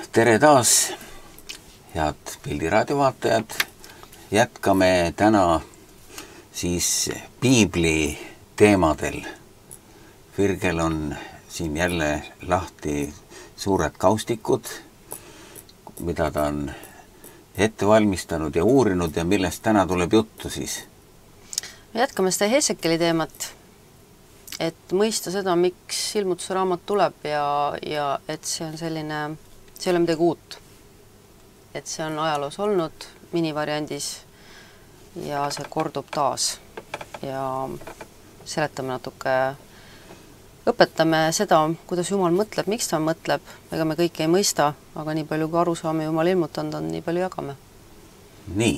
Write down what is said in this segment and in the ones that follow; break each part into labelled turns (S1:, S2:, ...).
S1: tere taas, head Pildiraadio vaatajad. Jätkame täna siis piibli teemadel. Virgel on siin jälle lahti suured kaustikud, mida ta on ette valmistanud ja uurinud ja millest täna tuleb juttu siis.
S2: Jätkame seda Hesekeli teemat, et mõista seda, miks ilmutuse raamat tuleb ja et see on selline, see ei ole midagi uut. Et see on ajaloos olnud minivariandis ja see kordub taas ja seletame natuke, õpetame seda, kuidas Jumal mõtleb, miks ta mõtleb, ega me kõike ei mõista, aga nii palju kui aru saame Jumal ilmutanud on, nii palju jagame.
S1: Nii.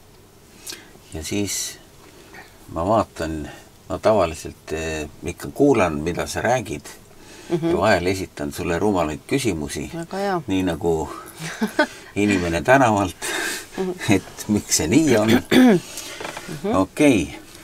S1: Ja siis ma vaatan, ma tavaliselt ikka kuulan, mida sa räägid ja vahel esitan sulle rumalaid küsimusi, nii nagu inimene tänavalt, et miks see nii on. Okei.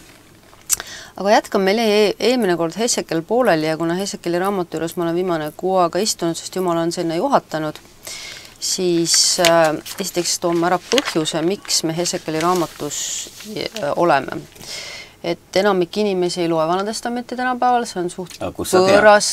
S2: Aga jätkan, meil eelmine kord Hesekel pooleli ja kuna Hesekeli raamatu juures ma olen viimane kuu aega istunud, sest Jumal on sinna juhatanud, siis esiteks toome ära põhjuse, miks me Hesekeli raamatus oleme. Et enamik inimesi ei loe Vanatestamenti tänapäeval, see on suht võõras.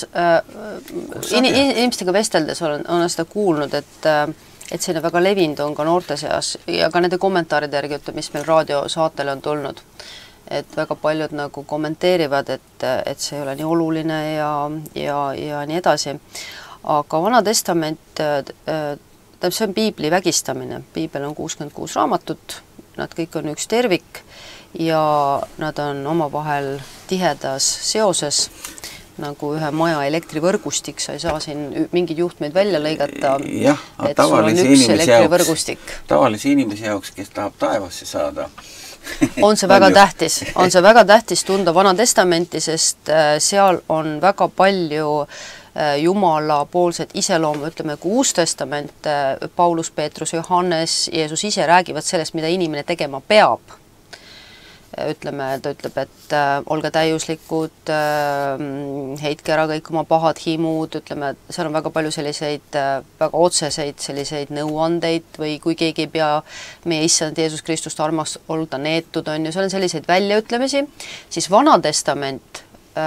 S2: Inimestega vesteldes on seda kuulnud, et selline väga levinud on ka noorte seas ja ka nende kommentaaride järgi, mis meil raadiosaatele on tulnud. Et väga paljud nagu kommenteerivad, et see ei ole nii oluline ja nii edasi. Aga Vanatestament, see on piibli vägistamine. Piibel on 66 raamatut, nad kõik on üks tervik ja nad on omavahel tihedas seoses, nagu ühe maja elektrivõrgustik, sa ei saa siin mingeid juhtmeid välja lõigata, et sul on üks elektrivõrgustik.
S1: Tavalise inimese jaoks, kes tahab taevasse saada,
S2: on see väga tähtis tunda Vanatestamenti, sest seal on väga palju Jumala poolset iseloomu, ütleme, kui Uus Testament, Paulus, Peetrus, Johannes, Jeesus ise räägivad sellest, mida inimene tegema peab. Ütleme, ta ütleb, et olge täiuslikud, heitke ära kõik oma pahad himud, ütleme, seal on väga palju selliseid väga otseseid selliseid nõuandeid või kui keegi ei pea meie issand Jeesus Kristust armast olda neetud, on ju, seal on selliseid väljaütlemisi, siis Vanatestament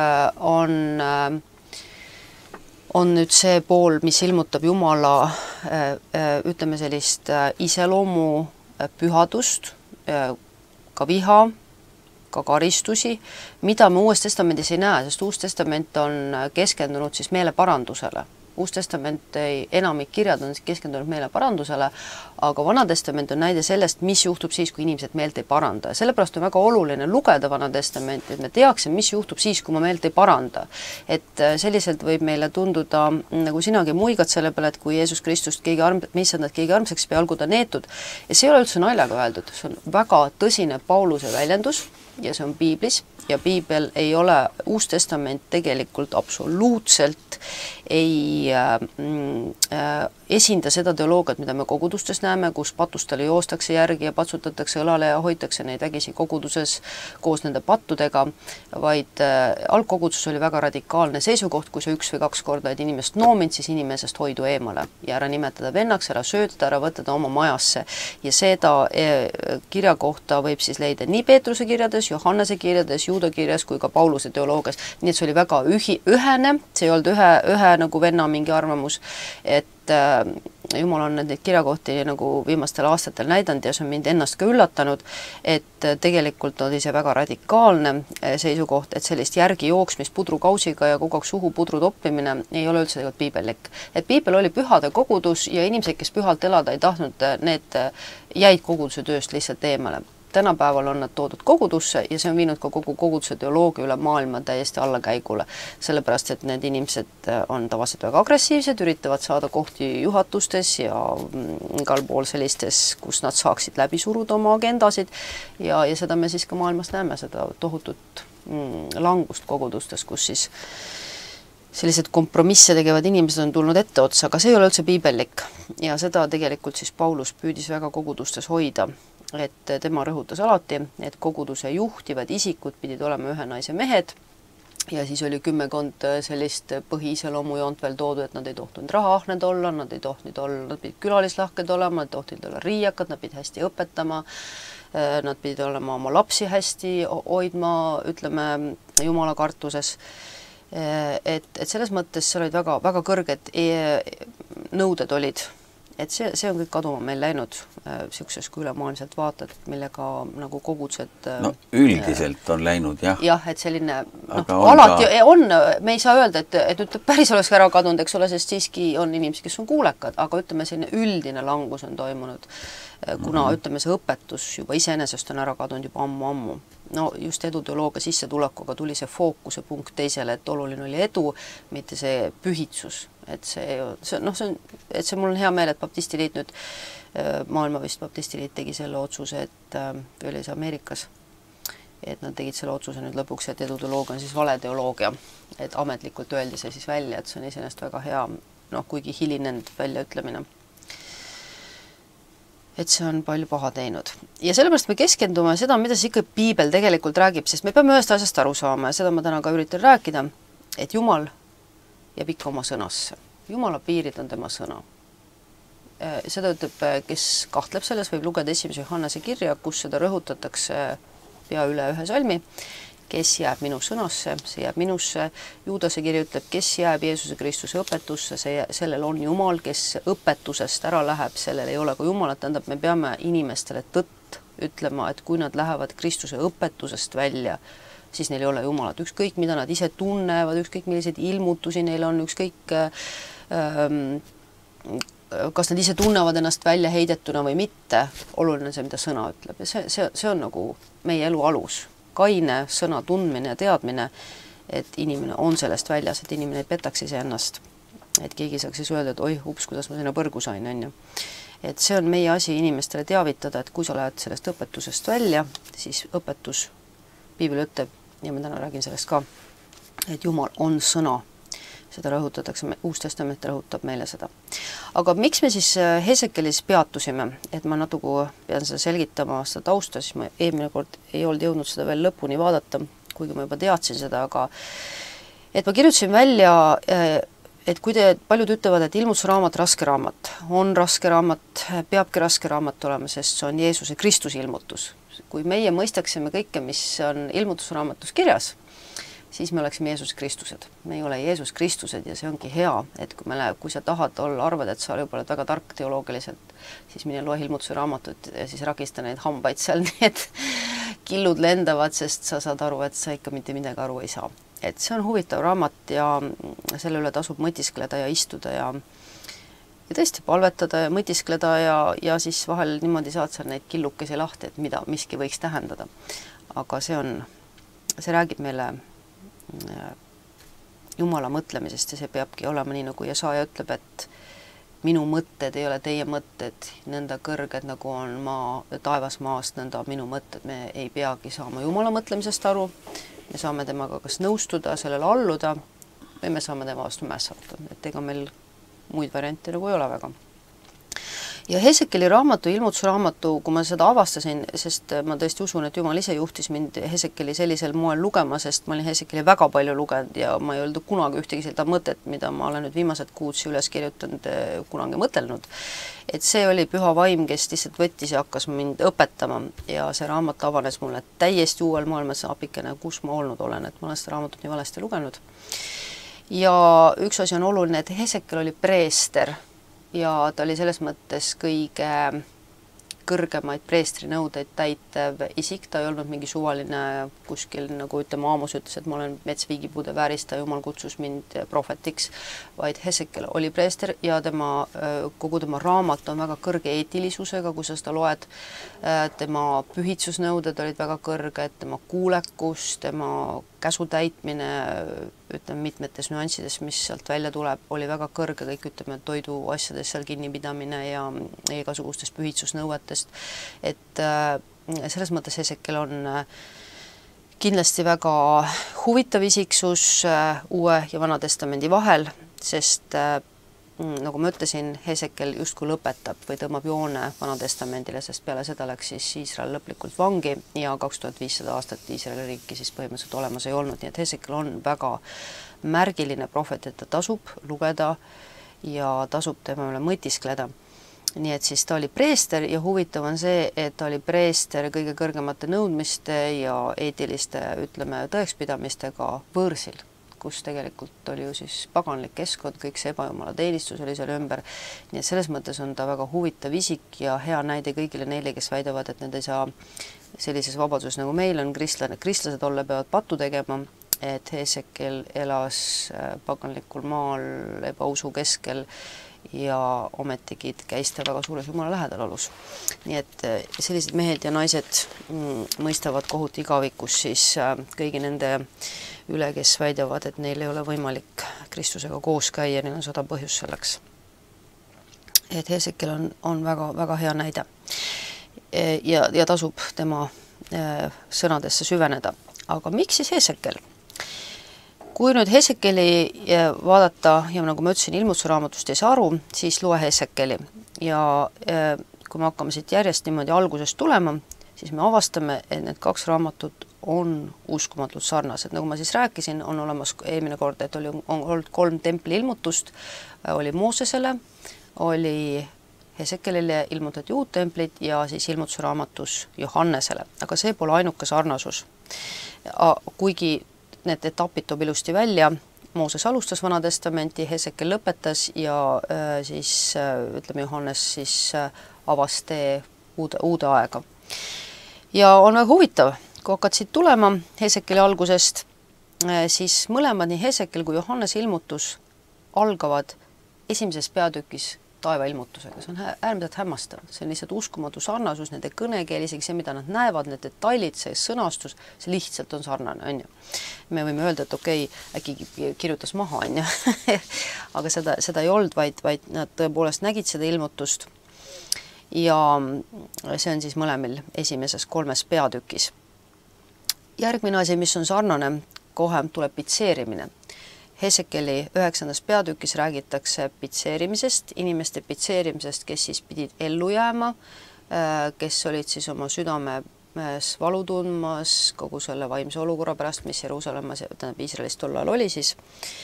S2: on nüüd see pool, mis ilmutab Jumala, ütleme sellist iseloomu pühadust, ka viha, ka karistusi, mida me Uues Testamendis ei näe, sest Uus Testament on keskendunud siis meeleparandusele. Uus Testament, enamik kirjad on keskendunud meeleparandusele, aga Vanatestament on näide sellest, mis juhtub siis, kui inimesed meelt ei paranda. Sellepärast on väga oluline lugeda Vanatestamenti, et me teaksime, mis juhtub siis, kui ma meelt ei paranda. Et selliselt võib meile tunduda, nagu sinagi muigad selle peale, et kui Jeesus Kristust keegi armsaks pea olgu ta neetud. Ja see ei ole üldse naljaga öeldud, see on väga tõsine Pauluse väljendus ja see on piiblis ja piibel ei ole, Uus Testament tegelikult absoluutselt ei esinda seda teoloogiat, mida me kogudustes näeme, kus patustele joostakse järgi ja patsutatakse õlale ja hoitakse neid vägisi koguduses koos nende pattudega, vaid algkoguduses oli väga radikaalne seisukoht, kui sa 1 või 2 korda inimest noominud, siis inimesest hoidu eemale ja ära nimetada vennaks, ära söötada, ära võtta ühte oma majasse. Ja seda kirja kohta võib siis leida nii Peetruse kirjades, Johannese kirjades, Juuda kirjas kui ka Pauluse teoloogias. Nii et see oli väga ühene, see ei olnud ühe nagu venna mingi arvamus, et Jumal on neid kirjakohti nagu viimastel aastatel näidanud ja see on mind ennast ka üllatanud, et tegelikult oli see väga radikaalne seisukoht, et sellist järgi jooksmist pudrukausiga ja kogu aeg suhu pudru toppimine ei ole üldse tegelikult piibellik. Et piibel oli pühade kogudus ja inimesed, kes pühalt elada ei tahtnud, need jäid koguduse tööst lihtsalt eemale. Tänapäeval on nad toodud kogudusse ja see on viinud ka kogu koguduse teoloogia üle maailma täiesti allakäigule, sellepärast et need inimesed on tavaliselt väga agressiivsed, üritavad saada kohti juhatustes ja igal pool sellistes, kus nad saaksid läbi suruda oma agendasid ja seda me siis ka maailmas näeme, seda tohutut langust kogudustes, kus siis sellised kompromisse tegevad inimesed on tulnud ette otsa, aga see ei ole üldse piibellik ja seda tegelikult siis Paulus püüdis väga kogudustes hoida. Et tema rõhutas alati, et koguduse juhtivad isikud pidid olema ühe naise mehed ja siis oli 10 sellist põhiiseloomujoont veel toodud, et nad ei tohtinud rahaahned olla, nad ei tohtinud olla, nad pidid külalislahked olema, nad tohtinud olla riiakad, nad pidid hästi õpetama, nad pidid olema oma lapsi hästi hoidma, ütleme, Jumala kartuses. Et selles mõttes seal olid väga, väga kõrged nõuded olid. Et see on kõik kaduma meil läinud siukses, kui ülemaailmselt vaatad, millega nagu kogudused...
S1: No üldiselt on läinud, jah.
S2: Jah, et selline, alati on, me ei saa öelda, et nüüd päris oleks ära kadunud, eks ole, sest siiski on inimesi, kes on kuulekad, aga ütleme, selline üldine langus on toimunud, kuna ütleme, see õpetus juba iseenesest on ära kadunud juba ammu. No just eduteoloogia sissetulekuga tuli see fookuse punkt teisele, et oluline oli edu, mitte see pühitsus. Et mul on hea meel, et Baptistiliit nüüd, maailma vist Baptistiliit tegi selle otsuse, et oli see Ameerikas, et nad tegid selle otsuse nüüd lõpuks, et eduteoloogia on siis valeteoloogia, et ametlikult öeldi see siis välja, et see on iseenesest väga hea, kuigi hilinenud väljaütlemine. Et see on palju paha teinud. Ja sellepärast me keskendume seda, mida siis ikka Piibel tegelikult räägib, sest me peame ühest asjast aru saama ja seda ma täna ka üritan rääkida, et Jumal jääb ikka oma sõnasse. Jumala piirid on tema sõna. Seda ütleb, kes kahtleb selles, võib lugeda 1. Johannese kirja, kus seda rõhutatakse pea üle ühe salmi. Kes jääb minu sõnasse, see jääb minusse. Juudase kiri ütleb, kes jääb Jeesuse Kristuse õpetusse, sellel on Jumal, kes õpetusest ära läheb, sellel ei ole ka Jumalat. Tähendab, me peame inimestele tõtt ütlema, et kui nad lähevad Kristuse õpetusest välja, siis neil ei ole Jumalat. Ükskõik, mida nad ise tunnevad, ükskõik, milliseid ilmutusi neil on, ükskõik, kas nad ise tunnevad ennast välja heidetuna või mitte, oluline see, mida sõna ütleb. Ja see on nagu meie elu alus. Kaine sõna tundmine ja teadmine, et inimene on sellest väljas, et inimene ei petaks ise ennast. Et keegi saaks siis öelda, et oi, ups, kuidas ma sinna põrgu sain, on ju. Et see on meie asi inimestele teavitada, et kui sa lähed sellest õpetusest välja, siis õpetus, Piibel ütleb, ja ma täna räägin sellest ka, et Jumal on sõna. Seda rõhutatakse, Uus Testament rõhutab meile seda. Aga miks me siis Hesekelis peatusime, et ma natuku pean seda selgitama seda tausta, siis ma eelmine kord ei olnud jõudnud seda veel lõpuni vaadata, kuigi ma juba teadsin seda, aga et ma kirjutasin välja, et kui paljud ütlevad, et ilmutusraamat, raske raamat, on raske raamat, peabki raske raamat olema, sest see on Jeesuse Kristuse ilmutus. Kui meie mõistaksime kõike, mis on ilmutusraamatus kirjas, siis me oleksime Jeesus Kristused. Me ei ole Jeesus Kristused ja see ongi hea, et kui sa tahad olla, arvad, et sa võib-olla väga tark teoloogiliselt, siis mine loe ilmutuse raamatut ja siis rakista neid hambaid seal, nii et killud lendavad, sest sa saad aru, et sa ikka mitte midagi aru ei saa. Et see on huvitav raamat ja selle üle tasub mõtiskleda ja istuda ja tõesti palvetada ja mõtiskleda ja siis vahel niimoodi saad seal neid killukesi lahti, et mida miski võiks tähendada. Aga see räägib meile Jumala mõtlemisest ja see peabki olema nii, nagu Jesaja ütleb, et minu mõtted ei ole teie mõtted, nõnda kõrged, nagu on taevas maast, nõnda minu mõtted. Me ei peagi saama Jumala mõtlemisest aru, me saame temaga kas nõustuda, sellele alluda või me saame tema vastu mässata, et ega meil muid variante nagu ei ole väga. Ja Hesekeli raamatu, ilmutusraamatu, kui ma seda avastasin, sest ma tõesti usun, et Jumal ise juhtis mind Hesekeli sellisel moel lugema, sest ma olin Hesekeli väga palju lugenud ja ma ei olnud kunagi ühtegi seda mõtet, mida ma olen nüüd viimased kuud üles kirjutanud, kunagi mõtelnud. Et see oli püha vaim, kes lihtsalt võttis ja hakkas mind õpetama ja see raamat avanes mulle täiesti uuel moel, ma saapikene, kus ma olnud olen, et ma olen seda raamatut nii valesti lugenud. Ja üks asi on oluline, et Hesekel oli preester, ja ta oli selles mõttes kõige kõrgemaid preestrinõudeid täitev isik, ta ei olnud mingi suvaline kuskil, nagu ütleme, Aamos ütles, et ma olen metsviigipuude väärista, Jumal kutsus mind prohvetiks, vaid Hesekel oli preester ja kogu tema raamat on väga kõrge eetilisusega, kui sa seda loed, tema pühitsusnõuded olid väga kõrged, tema kuulekus, tema käsu täitmine, ütleme, mitmetes nüanssides, mis sealt välja tuleb, oli väga kõrge, kõik ütleme, toiduasjades seal kinnipidamine ja igasugustest pühitsusnõuetest. Et selles mõttes Hesekel on kindlasti väga huvitav isiksus Uue ja Vana Testamendi vahel, sest nagu ma ütlesin, Hesekiel justkui lõpetab või tõmbab joone Vana-testamendile, sest peale seda läks siis Iisrael lõplikult vangi ja 2500 aastat Iisraeli riiki siis põhimõtteliselt olemas ei olnud, nii et Hesekiel on väga märgiline prohvet, et ta tasub lugeda ja tasub tema üle mõtiskleda. Nii et siis ta oli preester ja huvitav on see, et ta oli preester kõige kõrgemate nõudmiste ja eetiliste, ütleme, tõekspidamistega võõrsil, kus tegelikult oli ju siis paganlik keskkond, kõik see ebajumala teenistus oli seal ümber. Nii et selles mõttes on ta väga huvitav isik ja hea näide kõigile neile, kes väidavad, et need ei saa sellises vabaduses nagu meil on kristlased olla, peavad pattu tegema, et Hesekiel elas paganlikul maal ebausu keskel ja ometigi käis ta väga suures jumala lähedal olus. Nii et sellised mehed ja naised mõistavad kohut igavikus siis kõigi nende üle, kes väidavad, et neil ei ole võimalik Kristusega koos käia, neil on 100 põhjust selleks. Et Hesekiel on väga, väga hea näide ja tasub tema sõnadesse süveneda. Aga miks siis Hesekiel? Kui nüüd Hesekieli vaadata ja nagu ma ütlesin, ilmutuse raamatust ei saa aru, siis loe Hesekieli ja kui me hakkame siit järjest niimoodi algusest tulema, siis me avastame, et need 2 raamatut on uskumatult sarnased. Nagu ma siis rääkisin, on olemas eelmine kord, et on olnud 3 templi ilmutust, oli Moosesele, oli Hesekielile ilmutati uut templit ja siis ilmutuse raamatus Johannesele, aga see pole ainuke sarnasus. Kuigi need etapid toob ilusti välja, Mooses alustas Vana-testamenti, Hesekiel lõpetas ja siis ütleme, Johannes siis avas tee uude aega. Ja on väga huvitav, kui hakkad siit tulema Hesekieli algusest, siis mõlemad nii Hesekiel kui Johannese ilmutus algavad esimeses peatükis taevailmutusega. See on äärmiselt hämmastav. See on lihtsalt uskumatu sarnasus, nende kõnekeel, isegi see, mida nad näevad, need detailid, see sõnastus, see lihtsalt on sarnane, on ju. Me võime öelda, et okei, äkki kirjutas maha, on ju. Aga seda ei olnud, vaid nad tõepoolest nägid seda ilmutust. Ja see on siis mõlemil esimeses 3 peatükis. Järgmine asi, mis on sarnane, kohe tuleb pitseerimine. Hesekieli 9. peatükis räägitakse pitseerimisest, inimeste pitseerimisest, kes siis pidid ellu jääma, kes olid siis oma südames valu tundmas kogu selle vaimse olukorra pärast, mis Jeruusalemmas ja Iisraelis tol ajal oli siis.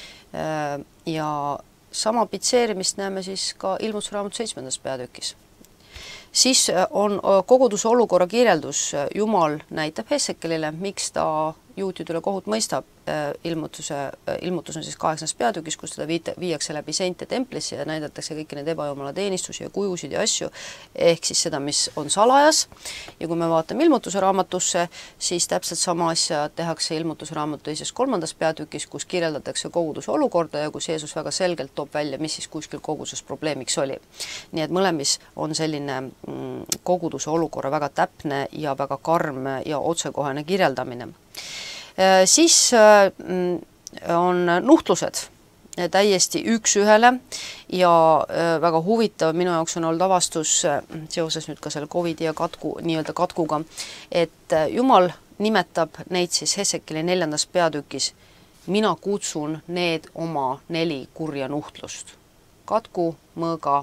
S2: Ja sama pitseerimist näeme siis ka ilmutuse raamatu 7. peatükis. Siis on koguduse olukorra kirjeldus. Jumal näitab Hesekielile, miks ta juutidele kohut mõistab. Ilmutus on siis 8. peatükis, kus teda viiakse läbi seinte templisse ja näidatakse kõiki need ebajumala teenistusi ja kujusid ja asju, ehk siis seda, mis on salajas. Ja kui me vaatame ilmutuse raamatusse, siis täpselt sama asja tehakse ilmutuse raamatu 2. 3. peatükis, kus kirjeldatakse koguduse olukorda ja kus Jeesus väga selgelt toob välja, mis siis kuskil koguduses probleemiks oli. Nii et mõlemis on selline koguduse olukorra väga täpne ja väga karm ja otsekohane kirjeldamine. Siis on nuhtlused täiesti üks-ühele ja väga huvitav minu jaoks on olnud avastus seoses nüüd ka selle COVID ja nii-öelda katkuga, et Jumal nimetab neid siis Hesekieli 4. peatükis. Mina kutsun need oma 4 kurja nuhtlust. Katku, mõõga,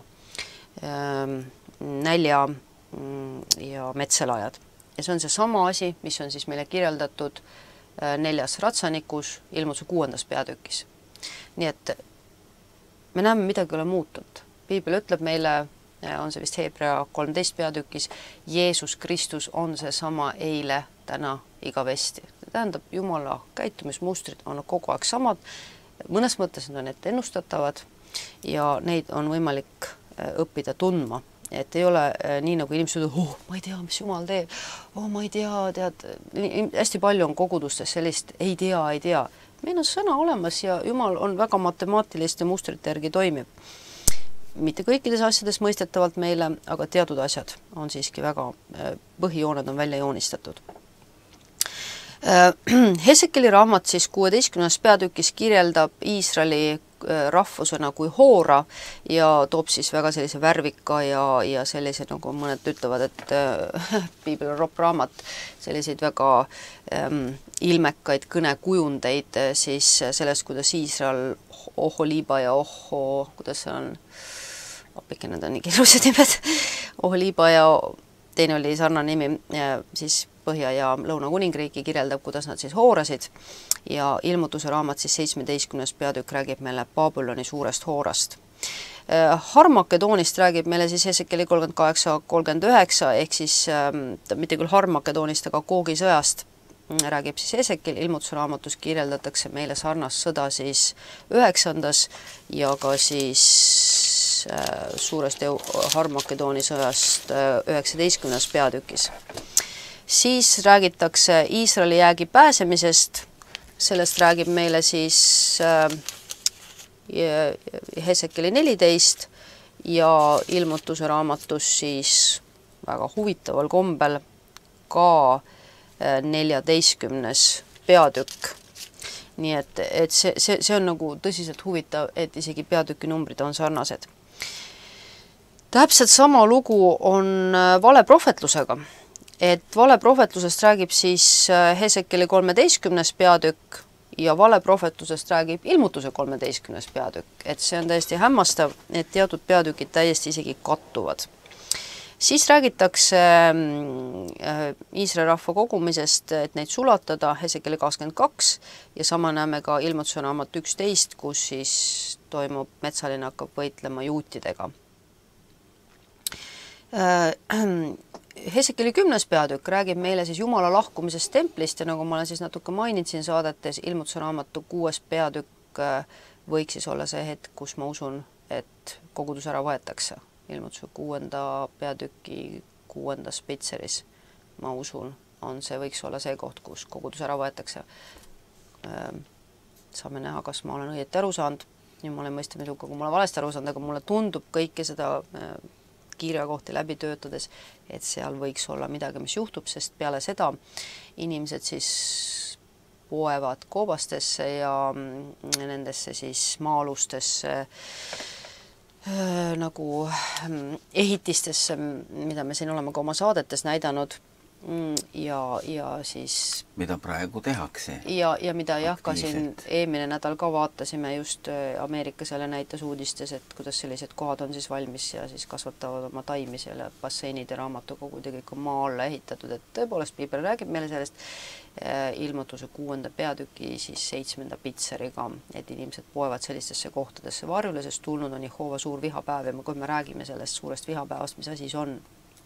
S2: nälja ja metselajad. Ja see on see sama asi, mis on siis meile kirjeldatud 4. ratsanikus ilmutuse 6. peatükis. Nii et me näeme, midagi ei ole muutunud. Piibel ütleb meile, on see vist Hebra 13 peatükis, Jeesus Kristus on see sama eile, täna, igavesti. Tähendab, Jumala käitumismustrid on kogu aeg samad, mõnes mõttes need on ennustatavad ja neid on võimalik õppida tundma. Et ei ole nii, nagu inimesed ütlevad, ma ei tea, mis Jumal teeb, ma ei tea, tead, hästi palju on kogudustes sellist ei tea. Meil on sõna olemas ja Jumal on väga matemaatiliste mustrite järgi toimib. Mitte kõikides asjades mõistetavalt meile, aga teatud asjad on siiski väga, põhijooned on välja joonistatud. Hesekieli raamat siis 16. peatükis kirjeldab Iisraeli rahvusena kui hoora ja toob siis väga sellise värvika ja sellise, nagu mõned ütlevad, et piibel on ropp raamat, selliseid väga ilmekaid kõnekujundeid siis sellest, kuidas Iisrael Oholiiba ja kuidas see on, appike, need on nii keerulised nimed, Oholiiba ja teine oli sarnane nimi, siis Põhja- ja Lõuna-Kuningriiki kirjeldab, kuidas nad siis hoorasid ja ilmutuse raamat siis 17. peatükk räägib meile Babyloni suurest hoorast. Harmakedoonist räägib meile siis Hesekeli 38-39 ehk siis mitte küll Harmakedoonist, aga Googi sõjast räägib siis Hesekel, ilmutuse raamatus kirjeldatakse meile sarnast sõda siis 9. ja ka siis suuresti Harmakedooni sõjast 19. peatükis. Siis räägitakse Iisraeli jäägi pääsemisest, sellest räägib meile siis Hesekeli 14 ja ilmutuse raamatus siis väga huvitaval kombel ka 14. peatükk. Nii et see on nagu tõsiselt huvitav, et isegi peatüki numbrid on sarnased. Täpselt sama lugu on valeprohvetlusega. Et valeprohvetlusest räägib siis Hesekeli 13. peatükk ja valeprohvetlusest räägib ilmutuse 13. peatükk. Et see on täiesti hämmastav, et teatud peatükid täiesti isegi kattuvad. Siis räägitakse Iisraeli rahva kogumisest, et neid sulatada, Hesekeli 22 ja sama näeme ka ilmutuse raamat 11, kus siis toimub metsaline hakkab võitlema juutidega. Hesekeli 10. peatükk räägib meile siis Jumala lahkumisest templist ja nagu ma olen siis natuke maininud siin saadetes, ilmutuse raamatu 6. peatükk võiks siis olla see hetk, kus ma usun, et kogudus ära võetakse. Ilmutuse 6. peatüki 6. spitseris, ma usun, võiks olla see koht, kus kogudus ära võetakse. Saame näha, kas ma olen õieti aru saanud. Jumala mõistame kui ma olen valesti aru saanud, aga mulle tundub kõike seda kiirja kohti läbi töötades, et seal võiks olla midagi, mis juhtub, sest peale seda inimesed siis poevad koobastesse ja nendesse siis maa-alustesse nagu ehitistesse, mida me siin oleme ka oma saadetes näidanud ja siis
S1: mida praegu tehakse.
S2: Ja mida jah, ka siin eelmine nädal ka vaatasime just Ameerikas jälle näitas uudistes, et kuidas sellised kohad on siis valmis ja siis kasvatavad oma taimi selle basseinid ja raamatukogud ja kõik on maa alla ehitatud, et tõepoolest piibel räägib meile sellest ilmutuse 6. peatüki siis 7. pitseriga, et inimesed poevad sellistesse kohtadesse varjule, sest tulnud on Jehova suur vihapäev ja kui me räägime sellest suurest vihapäevast, mis asi see on.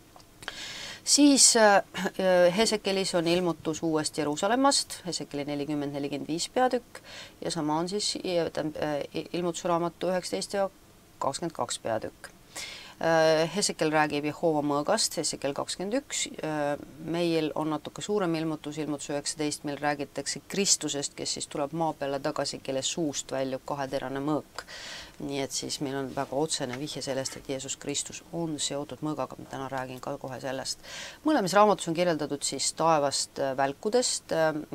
S2: Siis Hesekelis on ilmutus uuest Jeruusalemmast, Hesekeli 40-45 peatükk ja sama on siis ilmutuse raamatu 19 ja 22 peatükk. Hesekel räägib Jehova mõõgast, Hesekel 21, meil on natuke suurem ilmutus 19, meil räägitakse Kristusest, kes siis tuleb maa peale tagasi, kelle suust väljub kaheterane mõõk. Nii et siis meil on väga otsene vihje sellest, et Jeesus Kristus on seotud mõõgaga, ma täna räägin ka kohe sellest. Mõlemis raamatus on kirjeldatud siis taevast välkudest,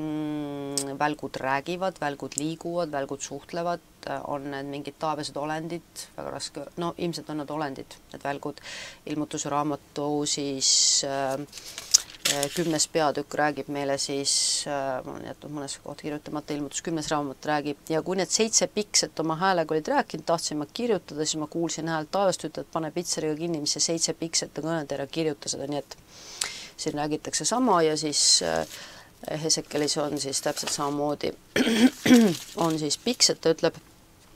S2: välgud räägivad, välgud liiguvad, välgud suhtlevad, on need mingid taevased olendid, väga raske, no ilmselt on need olendid, need välgud. Ilmutuse raamatu siis 10. peatükk räägib meile siis, ma olen jätnud mõnes kohta kirjutamata, ilmutus 10. raamat räägib ja kui need 7 pikset oma häälega olid rääkinud, tahtsin ma kirjutada, siis ma kuulsin häält taevast, ütled, pane pitseriga kinni, mis see 7 pikset on kõned ja kirjuta seda, nii et siin räägitakse sama ja siis Hesekelis on siis täpselt samamoodi on siis pikset, ta ütleb,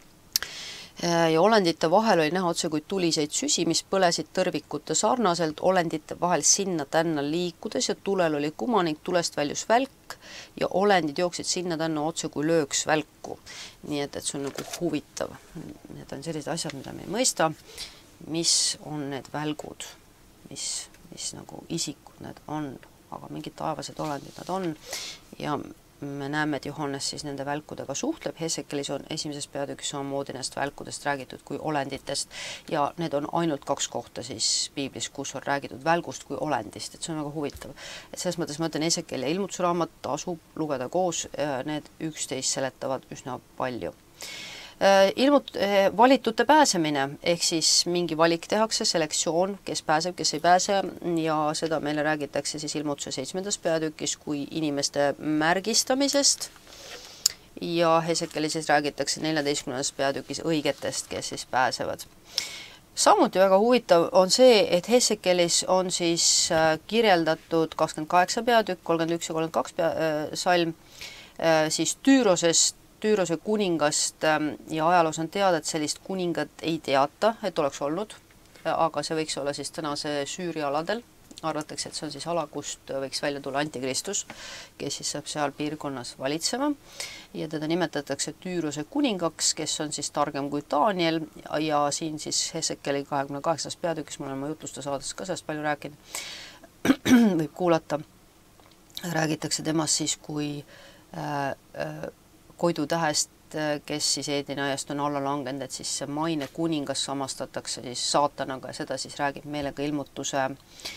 S2: ja olendite vahel oli näha otse kui tuliseid süsi, mis põlesid tõrvikute sarnaselt, olendite vahel sinna-tänna liikudes ja tulel oli kumaning, tulest väljus välk ja olendid jooksid sinna-tänna otse kui lööks välku. Nii et see on nagu huvitav. Need on sellised asjad, mida me ei mõista, mis on need välgud, mis nagu isikud need on, aga mingid taevased olendid nad on ja me näeme, et Johannes siis nende välkudega suhtleb, Hesekelis on 1. peatükis samamoodi nendest välkudest räägitud kui olenditest ja need on ainult 2 kohta siis piiblis, kus on räägitud välgust kui olendist, et see on väga huvitav. Et selles mõttes ma ütlen, Hesekel ja ilmutusraamat tasub lugeda koos, need 11 seletavad üsna palju. Valitute pääsemine, ehk siis mingi valik tehakse, selektsioon, kes pääseb, kes ei pääse ja seda meile räägitakse siis ilmutuse 7. peatükis kui inimeste märgistamisest ja Hesekieli siis räägitakse 14. peatükis õigetest, kes siis pääsevad. Samuti väga huvitav on see, et Hesekielis on siis kirjeldatud 28 peatükk, 31 ja 32 salm siis Tüürose kuningast ja ajaloos on teada, et sellist kuningat ei teata, et oleks olnud, aga see võiks olla siis tänase Süüria aladel. Arvatakse, et see on siis ala, kust võiks välja tulla Antikristus, kes siis saab seal piirkonnas valitsema ja teda nimetatakse Tüürose kuningaks, kes on siis targem kui Daniel ja siin siis Hesekieli 28. peatükis, ma olen oma jutluste saades ka sellest palju rääkinud, võib kuulata, räägitakse temast siis kui Koidutähest, kes siis Eedeni ajast on alla langenud, et siis see maine kuningas samastatakse siis saatanaga ja seda siis räägib meile ka ilmutuse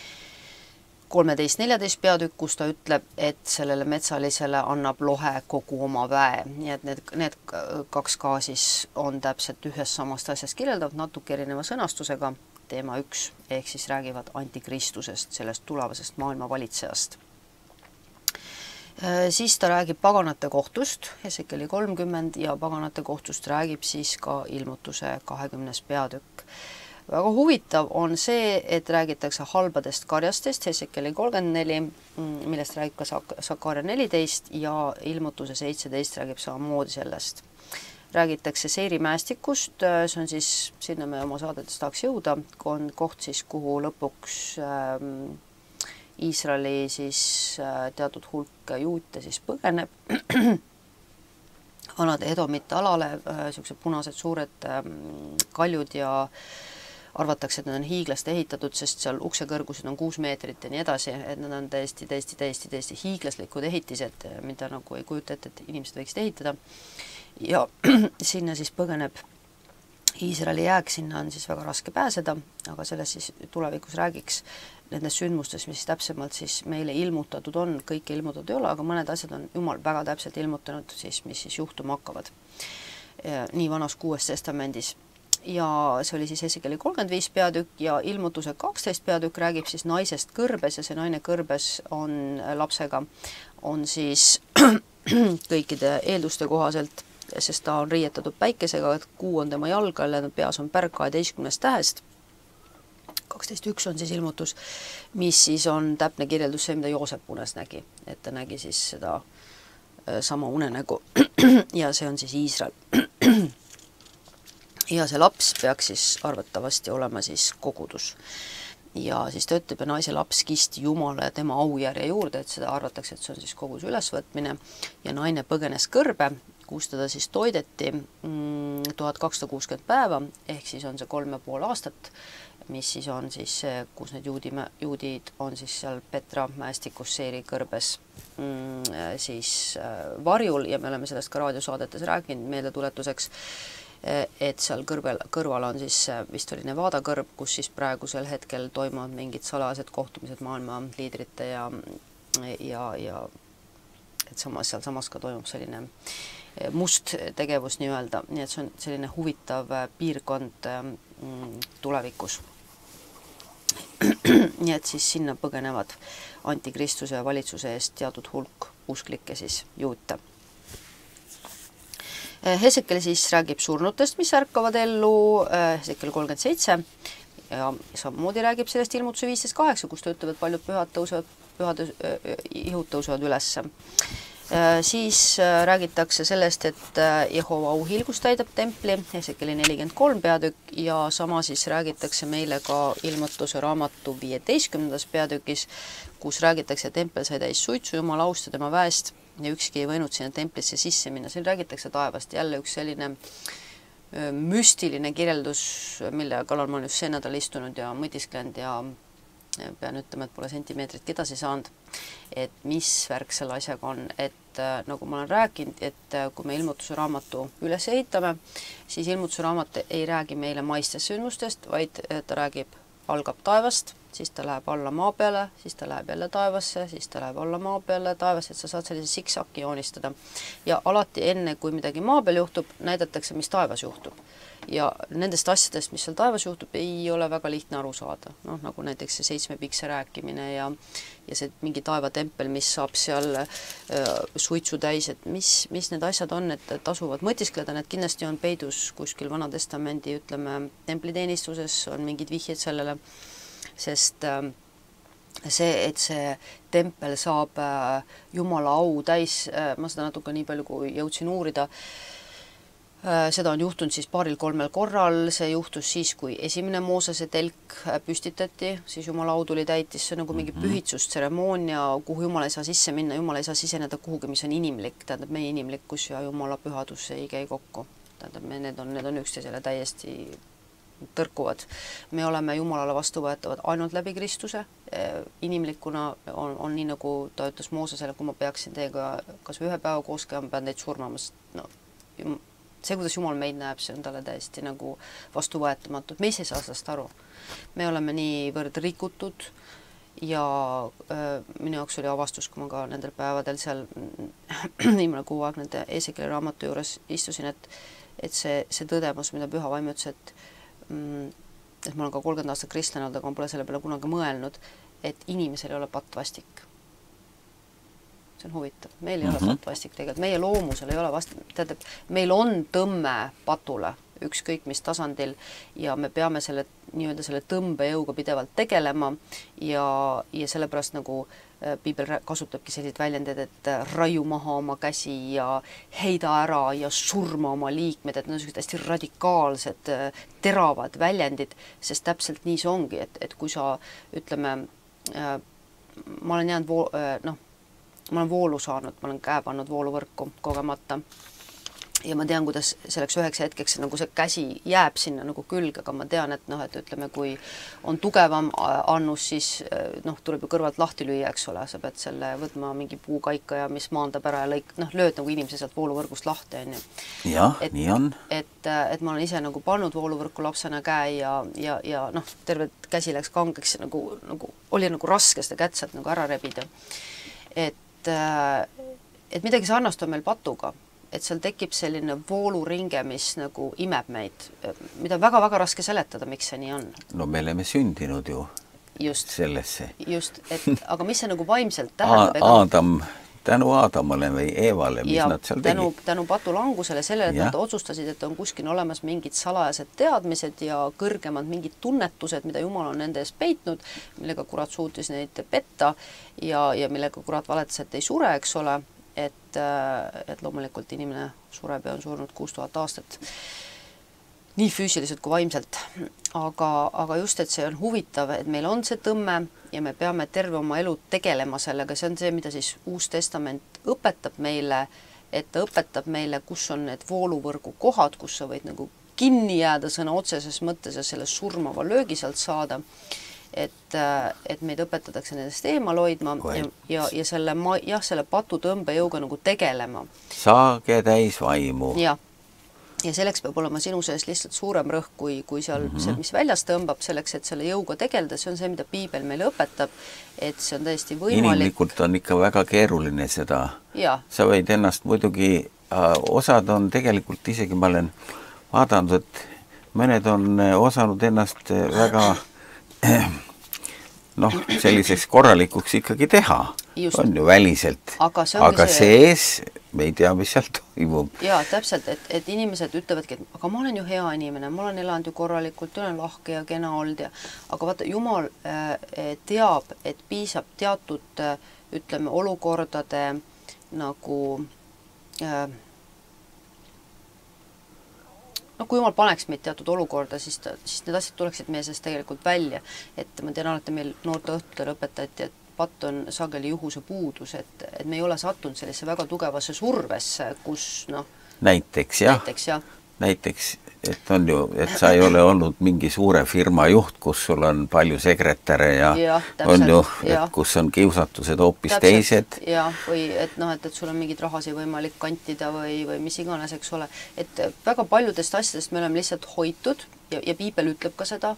S2: 13-14 peatükk, kus ta ütleb, et sellele metsalisele annab lohe kogu oma väe. Nii et need kaks ka siis on täpselt ühest samast asjast kirjeldav, natuke erineva sõnastusega, teema 1, ehk siis räägivad antikristusest, sellest tulevasest maailma valitsejast. Siis ta räägib paganate kohtust, Hesekieli 30 ja paganate kohtust räägib siis ka ilmutuse 20. peatükk. Väga huvitav on see, et räägitakse halbadest karjastest, Hesekieli 34, millest räägib ka Sakaria 14 ja ilmutuse 17 räägib samamoodi sellest. Räägitakse seirimäestikust, see on siis, sinna me oma saadetes tahaks jõuda, on koht siis, kuhu lõpuks Iisraeli siis teatud hulk juute siis põgeneb vanade Edomite alale, sellised punased suured kaljud ja arvatakse, et need on hiiglaste ehitatud, sest seal ukse kõrgused on 6 meetrit ja nii edasi, et need on täiesti hiiglaslikud ehitised, mida nagu ei kujuta ette, et inimesed võiksid ehitada. Ja sinna siis põgeneb Iisraeli jääk, sinna on siis väga raske pääseda, aga sellest siis tulevikus räägiks nendes sündmustes, mis täpsemalt siis meile ilmutatud on, kõike ilmutatud ei ole, aga mõned asjad on Jumal väga täpselt ilmutanud, siis, mis siis juhtuma hakkavad. Nii vanas 6. testamendis. Ja see oli siis Hesekieli 35 peatükk ja ilmutuse 12 peatükk räägib siis naisest kõrbes ja see naine kõrbes on lapsega, on siis kõikide eelduste kohaselt, sest ta on riietatud päikesega, et kuu on tema jalgal ja peas on pärg 12 tähest. 12.1 on siis ilmutus, mis siis on täpne kirjeldus see, mida Joosep unes nägi, et ta nägi siis seda sama unenägu ja see on siis Iisrael. Ja see laps peaks siis arvatavasti olema siis kogudus. Ja siis ta ütleb, ja naise laps kisti Jumala ja tema aujärje juurde, et seda arvatakse, et see on siis koguduse ülesvõtmine ja naine põgenes kõrbe, kus teda siis toideti 1260 päeva, ehk siis on see 3,5 aastat, mis siis on siis, kus need juudid on siis seal Petra mäestikus Seiri kõrbes siis varjul ja me oleme sellest ka raadiosaadetes rääkinud meeldetuletuseks, et seal kõrval on siis vist oli Nevada kõrb, kus siis praegusel hetkel toimuvad mingid salajased kohtumised maailma liidrite ja et samas ka toimub selline must tegevus nii-öelda, nii et see on selline huvitav piirkond tulevikus. Nii et siis sinna põgenevad antikristuse valitsuse eest teatud hulk usklikke siis juute. Hesekiel siis räägib surnutest, mis ärkavad ellu, Hesekiel 37 ja samamoodi räägib sellest ilmutuse 15.8, kus ta ütleb, et paljud pühad ihud tõusevad ülesse. Siis räägitakse sellest, et Jehova auhiilgus täidab templi, Hesekieli 43 peatükk ja sama siis räägitakse meile ka ilmutuse raamatu 15. peatükis, kus räägitakse, et tempel sai täis suitsu Jumala aust ja tema väest ja ükski ei võinud sinna templisse sisse minna. Siin räägitakse taevast jälle üks selline müstiline kirjeldus, mille kallal ma olen just see nädal istunud ja mõtisklenud ja pean ütlema, et pole sentimeetritki edasi saanud, et mis värk selle asjaga on, et nagu ma olen rääkinud, et kui me ilmutuse raamatu üles ehitame, siis ilmutuse raamat ei räägi meile maistest sündmustest, vaid ta algab taevast siis ta läheb alla maa peale, siis ta läheb jälle taevasse, siis ta läheb alla maa peale, taevasse, et sa saad sellise siksaki joonistada. Ja alati enne, kui midagi maa peal juhtub, näidatakse, mis taevas juhtub. Ja nendest asjadest, mis seal taevas juhtub, ei ole väga lihtne aru saada. Noh, nagu näiteks see 7 pikse rääkimine ja see mingi taevatempel, mis saab seal suitsu täis, et mis need asjad on, et tasuvad mõtiskleda, need kindlasti on peidus kuskil Vanatestamendi, ütleme, templiteenistuses on mingid vihjed sellele, sest see, et see tempel saab Jumala au täis, ma seda natuke nii palju, kui jõudsin uurida, seda on juhtunud siis 2-3 korral, see juhtus siis, kui esimene Moosese telk püstitati, siis Jumala au tuli täitis, see on nagu mingi pühitsustseremoonia, kuhu Jumal ei saa sisse minna, Jumal ei saa siseneda kuhugi, mis on inimlik, tähendab meie inimlikkus ja Jumala pühadus ei käi kokku. Tähendab, need on üksteisele täiesti tõrkuvad. Me oleme Jumalale vastuvõetavad ainult läbi Kristuse, inimlikuna on nii, nagu ta ütles Moosesele, kui ma peaksin teiega kas ühe päeva koos käima, pean teid surmama, no, see, kuidas Jumal meid näeb, see on talle täiesti nagu vastuvõetamatu. Me ise ei saa sellest aru. Me oleme niivõrd rikutud ja minu jaoks oli avastus, kui ma ka nendel päevadel seal viimane 6 aeg nende Eesekieli raamatu juures istusin, et see tõdemus, mida Püha Vaim ütles, et ma olen ka 30 aastat kristlane olnud, aga ma pole selle peale kunagi mõelnud, et inimesel ei ole pattvastik. See on huvitav. Meil ei ole pattvastik tegelikult. Meie loomusel ei ole tähendab, meil on tõmme patule, ükskõik mis tasandil, ja me peame selle tõmbejõuga pidevalt tegelema ja sellepärast nagu Piibel kasutabki selliseid väljendid, et raiu maha oma käsi ja heida ära ja surma oma liikmed, et need on hästi radikaalsed, teravad väljendid, sest täpselt nii see ongi, et kui sa, ütleme, ma olen jäänud ma olen voolu saanud, ma olen käe pannud vooluvõrku kogemata ja ma tean, kuidas selleks üheks hetkeks nagu see käsi jääb sinna nagu külge, aga ma tean, et et ütleme, kui on tugevam annus, siis tuleb ju kõrvalt lahti lüüa, eks ole, sa pead selle võtma mingi puukaika ja mis maandab ära ja lööd nagu inimese sealt vooluvõrgust lahti, on ju.
S1: Jah, nii on.
S2: Et ma olen ise nagu pannud vooluvõrku lapsena käe ja terve käsi läks kangeks ja nagu oli nagu raske seda kätt sealt nagu ära rebida. Et midagi sarnast on meil patuga, et seal tekib selline vooluringe, mis nagu imeb meid, mida väga-väga raske seletada, miks see nii on.
S1: No me oleme sündinud ju sellesse.
S2: Just, aga mis see nagu vaimselt tähendab?
S1: Tänu Aadamale või Eevale, mis nad seal tegid?
S2: Tänu patulangusele sellele, et nad otsustasid, et on kuskil olemas mingid salajased teadmised ja kõrgemad mingid tunnetused, mida Jumal on nende ees peitnud, millega kurat suutis neid petta ja millega kurat valetas, et ei sure, eks ole, et loomulikult inimene sureb ja on surnud 6000 aastat. Nii füüsiliselt kui vaimselt. Aga just, et see on huvitav, et meil on see tõmme ja me peame terve oma elu tegelema sellega. See on see, mida siis Uus Testament õpetab meile, et ta õpetab meile, kus on need vooluvõrgu kohad, kus sa võid nagu kinni jääda sõna otseses mõttes ja selle surmava löögi sealt saada. Et meid õpetatakse nendest eemal hoidma ja selle patu tõmbejõuga nagu tegelema.
S1: Saage täis vaimu.
S2: Ja selleks peab olema sinu sees lihtsalt suurem rõhk, kui seal, mis väljas tõmbab, selleks, et selle jõuga tegelda, see on see, mida Piibel meile õpetab, et see on täiesti võimalik.
S1: Inimlikult on ikka väga keeruline seda. Sa võid ennast muidugi, osad on tegelikult, isegi ma olen vaadanud, et mõned on osanud ennast väga selliseks korralikuks ikkagi teha. On ju väliselt. Aga sees me ei tea, mis seal toimub.
S2: Jaa, täpselt, et inimesed ütlevadki, et aga ma olen ju hea inimene, ma olen elanud ju korralikult, olen lahke ja kena olnud aga vaata, Jumal teab, et piisab teatud, ütleme, olukordade nagu kui Jumal paneks meid teatud olukorda, siis need asjad tuleksid meie seest tegelikult välja. Et ma tean alati meil noorte õhtutel õpetati, et patt on sageli juhuse puudus, et me ei ole sattunud sellesse väga tugevasse survesse, kus
S1: Näiteks, et on ju, et sa ei ole olnud mingi suure firma juht, kus sul on palju sekretäre ja on ju, et kus on kiusatused hoopis teised.
S2: Ja, või et sul on mingid rahasi võimalik kantida või mis iganes, eks ole. Et väga paljudest asjadest me oleme lihtsalt hoitud ja Piibel ütleb ka seda,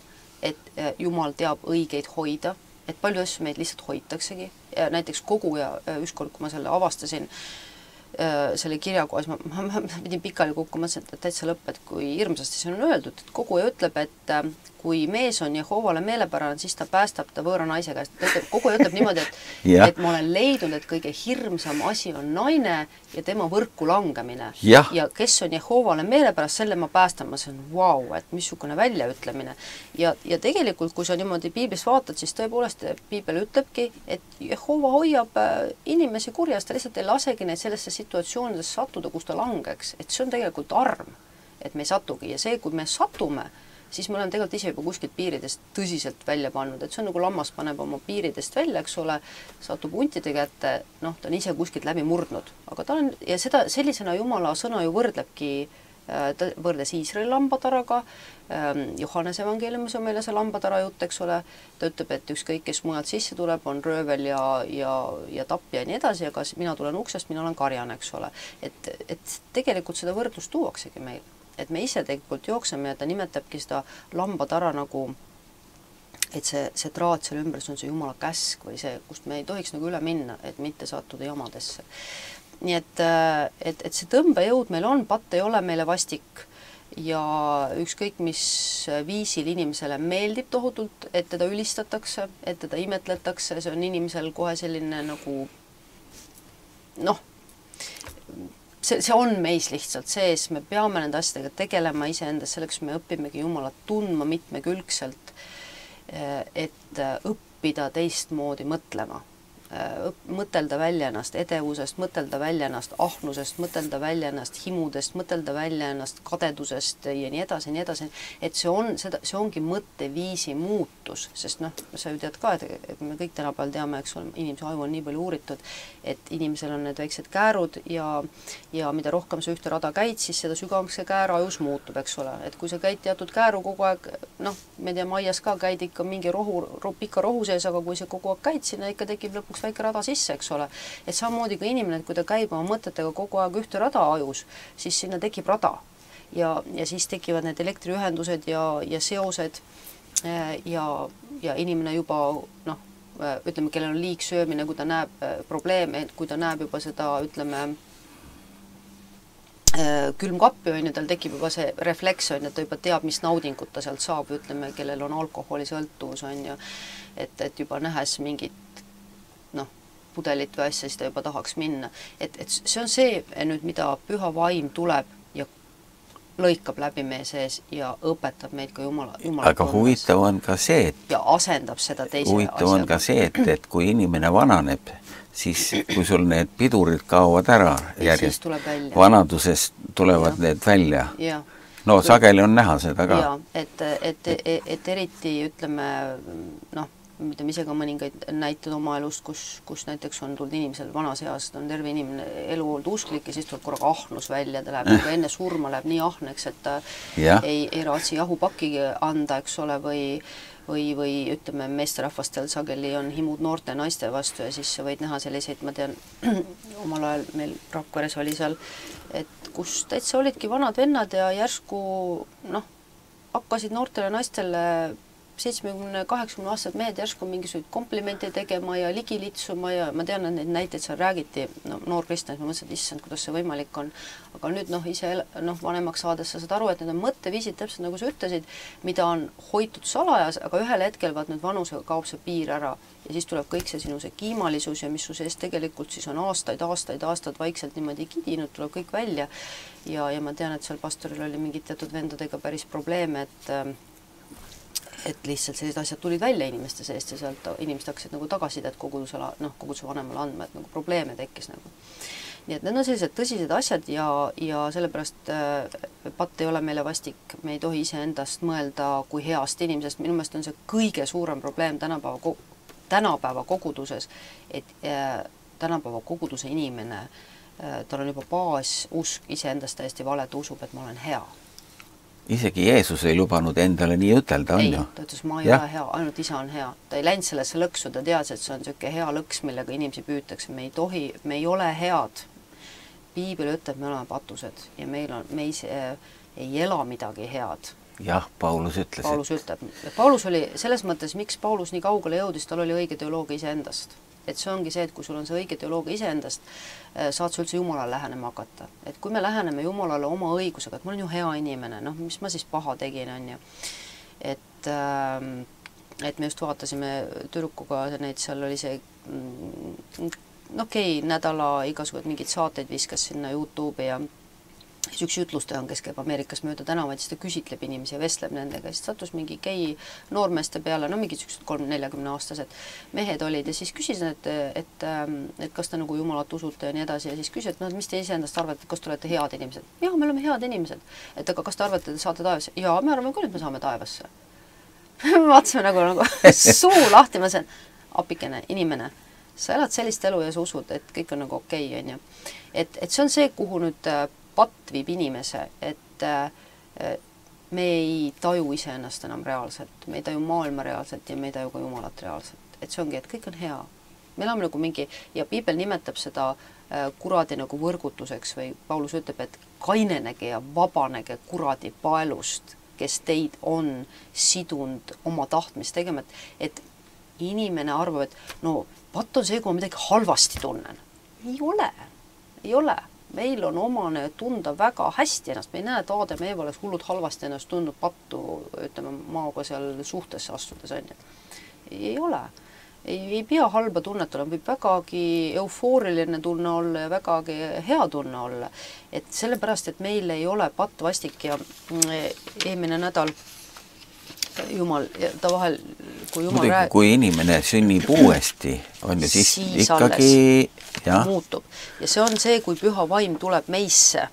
S2: et Jumal teab õigeid hoida, et palju asju meid lihtsalt hoitaksegi. Näiteks koguja, ükskord, kui ma selle avastasin, selle kirja kohas, ma pidin pikali kokku, mõtlesin, et täitsa lõpp, et kui hirmsasti see on öeldud, et koguja ütleb, et kui mees on Jehoovale meelepärane, siis ta päästab ta võõra naise käest. Koguja ütleb niimoodi, et ma olen leidnud, et kõige hirmsam asi on naine ja tema võrku langemine. Ja kes on Jehoovale meelepärast, selle ma päästan. Ma sain, vau, et missugune väljaütlemine. Ja tegelikult, kui sa niimoodi piiblist vaatad, siis tõepoolest piibel ütlebki, et Jehoova hoiab inimesi kurjast, ta lihtsalt ei lasegi neid sellesse situatsioonides sattuda, kus ta langeks. Et see on tegelikult arm, et me ei satugi. Ja see, kui me satume, siis me oleme tegelikult ise juba kuskilt piiridest tõsiselt välja pannud, et see on nagu lammas paneb oma piiridest välja, eks ole, satub huntide kätte, noh, ta on ise kuskilt läbi murdnud. Aga ta on, ja seda sellisena Jumala sõna ju võrdlebki, ta võrdes Iisraeli lambataraga, Johannese evangeeliumis on meile see lambatara jutt, eks ole, ta ütleb, et ükskõik, kes mujalt sisse tuleb, on röövel ja tapja ja nii edasi, aga mina tulen uksest, mina olen karjane, eks ole. Et tegelikult seda võrdlust tuuaksegi meil. Et me ise tegelikult jookseme ja ta nimetabki seda lambatara nagu, et see traat seal ümber, see on see Jumala käsk või see, kust me ei tohiks nagu üle minna, et mitte sattuda jamadesse. Nii et see tõmbejõud meil on, patt ei ole meile vastik ja ükskõik mis viisil inimesele meeldib tohutult, et teda ülistatakse, et teda imetletakse, see on inimesel kohe selline nagu see on meis lihtsalt sees, me peame nende asjadega tegelema iseendas, selleks me õpimegi Jumalat tundma mitmekülgselt, et õppida teistmoodi mõtlema. Mõtelda välja ennast edevusest, mõtelda välja ennast ahnusest, mõtelda välja ennast himudest, mõtelda välja ennast kadedusest ja nii edasi, et see ongi mõtteviisi muutus, sest sa ju tead ka, et me kõik tänapäeval teame, eks ole, inimese aju on nii palju uuritud, et inimesel on need väiksed käärud ja mida rohkem sa ühte rada käid, siis seda sügavamaks see käär ajus muutub, eks ole, et kui sa käid teatud kääru kogu aeg, me teame, aias ka käid ikka mingi pika rohu sees, aga kui sa kogu aeg käid, sinna ikka tekib lõpuks väike rada sisse, eks ole. Et samamoodi ka inimene, et kui ta käib oma mõtetega kogu aeg ühte rada ajus, siis sinna tekib rada. Ja siis tekivad need elektriühendused ja seosed ja inimene juba, ütleme, kellel on liigsöömine, kui ta näeb probleeme, kui ta näeb juba seda, ütleme, külmkappi, tal tekib juba see refleks, et ta juba teab, mis naudingut ta sealt saab, ütleme, kellel on alkoholisõltuvus, et juba nähes mingit pudelit või asja, siis ta juba tahaks minna. Et see on see nüüd, mida püha vaim tuleb ja lõikab läbi meie sees ja õpetab meid ka Jumala.
S1: Aga huvitav on ka see, et
S2: ja asendab seda teise
S1: huvitav on ka see, et kui inimene vananeb, siis kui sul need pidurid kaovad ära järjest, vanadusest tulevad need välja. No sageli on näha seda ka.
S2: Ja, et eriti, ütleme, ütleme ise ka mõningaid näited oma elust, kus näiteks on tulnud inimesel vanas eas, on terve inimene elu olnud usklik ja siis tuleb korraga ahnus välja, ta läheb enne surma, läheb nii ahneks, et ta ei raatsi jahupakki anda, eks ole, või ütleme, meesterahvastel sageli on himud noorte naiste vastu ja siis sa võid näha selliseid, ma tean, omal ajal meil Rakveres oli seal, et kus täitsa olidki vanad vennad ja järsku, hakkasid noortele naistele 70-80 aastased mehed järsku mingisuguseid komplimente tegema ja ligilitsuma ja ma tean, et neid näiteid seal räägiti, noor kristlased, ma mõtlesin, et issand, kuidas see võimalik on. Aga nüüd ise vanemaks saades sa saad aru, et need on mõtteviisid täpselt nagu sa ütlesid, mida on hoitud salajas, aga ühel hetkel vaat nüüd vanusega kaob see piir ära ja siis tuleb kõik see sinu see kiimalisus ja mis su sees tegelikult siis on aastaid vaikselt niimoodi kidinud, tuleb kõik välja ja ma tean, et seal pastoril oli mingid teatud vendadega päris probleeme, et lihtsalt sellised asjad tulid välja inimeste seest ja sealt inimesed hakkasid nagu tagasidet koguduse vanemale andma, et nagu probleeme tekkis nagu. Nii et need on sellised tõsised asjad ja sellepärast patt ei ole meile vastik, me ei tohi ise endast mõelda kui heast inimesest, minu meelest on see kõige suurem probleem tänapäeva koguduses, et tänapäeva koguduse inimene, tal on juba baasusk iseendast täiesti vale, ta usub, et ma olen hea.
S1: Isegi Jeesus ei lubanud endale nii ütelda, on ju?
S2: Ta ütles, ma ei ole hea, ainult isa on hea. Ta ei läinud sellesse lõksu, ta teadis, et see on selline hea lõks, millega inimesi püütakse. Me ei ole head. Piibel ütleb, me oleme patused ja me ei ela midagi head.
S1: jah, Paulus ütles.
S2: Paulus ütleb. Paulus oli selles mõttes, miks Paulus nii kaugele jõudis, tal oli õige teoloogia iseendast. Et see ongi see, et kui sul on see õige teoloogia iseendast, saad sa üldse Jumalale lähenema hakata. Et kui me läheneme Jumalale oma õigusega, et ma olen ju hea inimene, noh, mis ma siis paha tegin, on ju. Et me just vaatasime tüdrukuga neid, seal oli see nädala igasugused mingid saateid viskas sinna YouTube'i ja siis üks jutlustaja on, kes käib Ameerikas mööda tänavaid, siis ta küsitleb inimesi ja vestleb nendega, siis sattus mingi gei noormeeste peale, no mingid 3-40-aastased mehed olid ja siis küsisin, et kas te nagu Jumalat usute ja nii edasi ja siis küsis, et mis te iseendast arvate, kas te olete head inimesed? Jah, me oleme head inimesed. Et aga kas te arvate, et saate taevasse? Jaa, me arvame küll, et me saame taevasse. Vaatasime nagu suu lahti, ma sain, apikene, inimene, sa elad sellist elu ja sa usud, et kõik on nagu okei, on ju. Et see on see, kuhu nüüd patt viib inimese, et me ei taju iseennast enam reaalselt, me ei taju maailma reaalselt ja me ei taju ka Jumalat reaalselt. Et see ongi, et kõik on hea. Me elame nagu mingi, ja Piibel nimetab seda kuradi nagu võrgutuseks või Paulus ütleb, et kainenege ja vabanege kuradi paelust, kes teid on sidunud oma tahtmist tegema, et inimene arvab, et no patt on see, kui ma midagi halvasti tunnen. Ei ole. Meil on omane tunda väga hästi ennast, me ei näe, et Aadam ja Eeva oleks hullud halvasti ennast tundnud pattu, ütleme, maaga seal suhtesse astudes, on ju. Ei ole. Ei pea halba tunnet olema, võib vägagi eufooriline tunne olla ja vägagi hea tunne olla. Et sellepärast, et meil ei ole patt vastik ja eelmine nädal Jumal, ta vahel, kui Jumal
S1: räägib... Kui inimene sünnib uuesti, on ju siis ikkagi...
S2: muutub. Ja see on see, kui püha vaim tuleb meisse.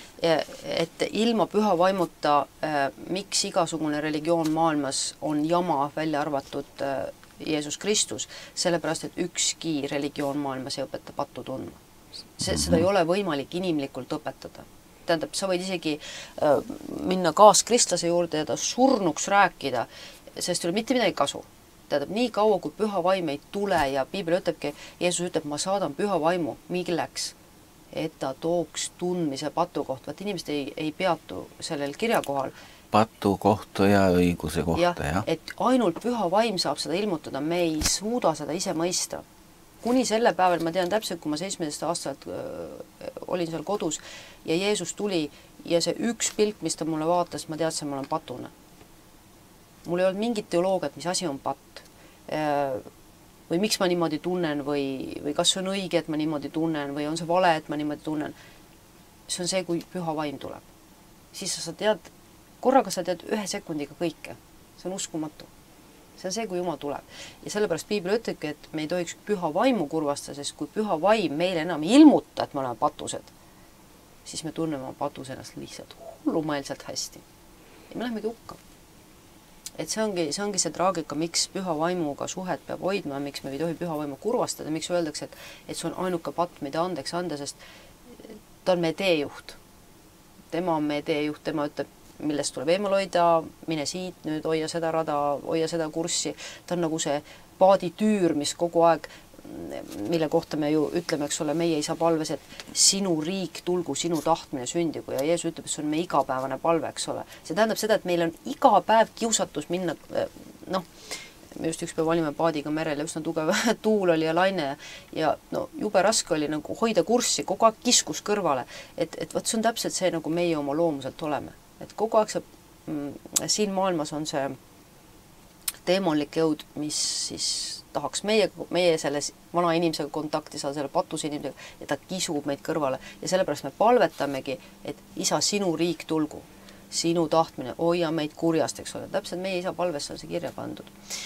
S2: Et ilma püha vaimuta, miks igasugune religioon maailmas on jama välja arvatud Jeesus Kristus, sellepärast, et ükski religioon maailmas ei õpeta pattu tundma. Seda ei ole võimalik inimlikult õpetada. Tähendab, sa võid isegi minna kaaskristlase juurde ja ta surnuks rääkida, sest ei ole mitte midagi kasu. Tähendab, nii kaua, kui püha vaim ei tule ja Piibel ütlebki, Jeesus ütleb, ma saadan püha vaimu, milleks? Et ta tooks tundmise patu kohta. Vaat inimesed ei peatu sellel kirja kohal.
S1: Patu kohta ja õiguse kohta, jah.
S2: Et ainult püha vaim saab seda ilmutada, me ei suuda seda ise mõista. Kuni selle päeval, ma tean täpselt, kui ma 17 aastat olin seal kodus ja Jeesus tuli ja see üks pilk, mis ta mulle vaatas, ma teadsin, ma olen patune. Mul ei olnud mingit teoloogiat, mis asi on patt. Või miks ma niimoodi tunnen või kas see on õige, et ma niimoodi tunnen või on see vale, et ma niimoodi tunnen. See on see, kui püha vaim tuleb. Siis sa tead, korraga sa tead 1 sekundiga kõike. See on uskumatu. See on see, kui Jumal tuleb. Ja sellepärast Piibel ütlebki, et me ei tohiks püha vaimu kurvastada, sest kui püha vaim meile enam ilmuta, et me oleme patused, siis me tunneme oma patus ennast lihtsalt hullumeelselt hästi. Ja me lähemegi hukka. Et see ongi see traagika, miks püha vaimuga suhet peab hoidma, miks me ei tohi püha vaimu kurvastada, miks öeldakse, et see on ainuke patt, mida andeks anda, sest ta on meie teejuht. Tema on meie teejuht, tema ütleb, millest tuleb eemal hoida, mine siit nüüd, hoia seda rada, hoia seda kurssi. Ta on nagu see paaditüür, mis kogu aeg, mille kohta me ju ütleme, eks ole, meie isa palves, et sinu riik tulgu, sinu tahtmine sündigu. Ja Jeesus ütleb, et see on meie igapäevane palve, eks ole. See tähendab seda, et meil on iga päev kiusatus minna, me just üks päev olime paadiga merel ja üsna tugev tuul oli ja laine ja jube raske oli nagu hoida kurssi, kogu aeg kiskus kõrvale. Et võt, see on täpselt see, nagu meie oma loomuselt oleme. Et kogu aeg siin maailmas on see teemonlik jõud, mis siis tahaks meie selle vana inimesega kontakti saada, selle patus inimesega, ja ta kisub meid kõrvale. Ja sellepärast me palvetamegi, et isa, sinu riik tulgu, sinu tahtmine, hoia meid kurjast, eks ole. Täpselt meie isa palves on see kirja pandud.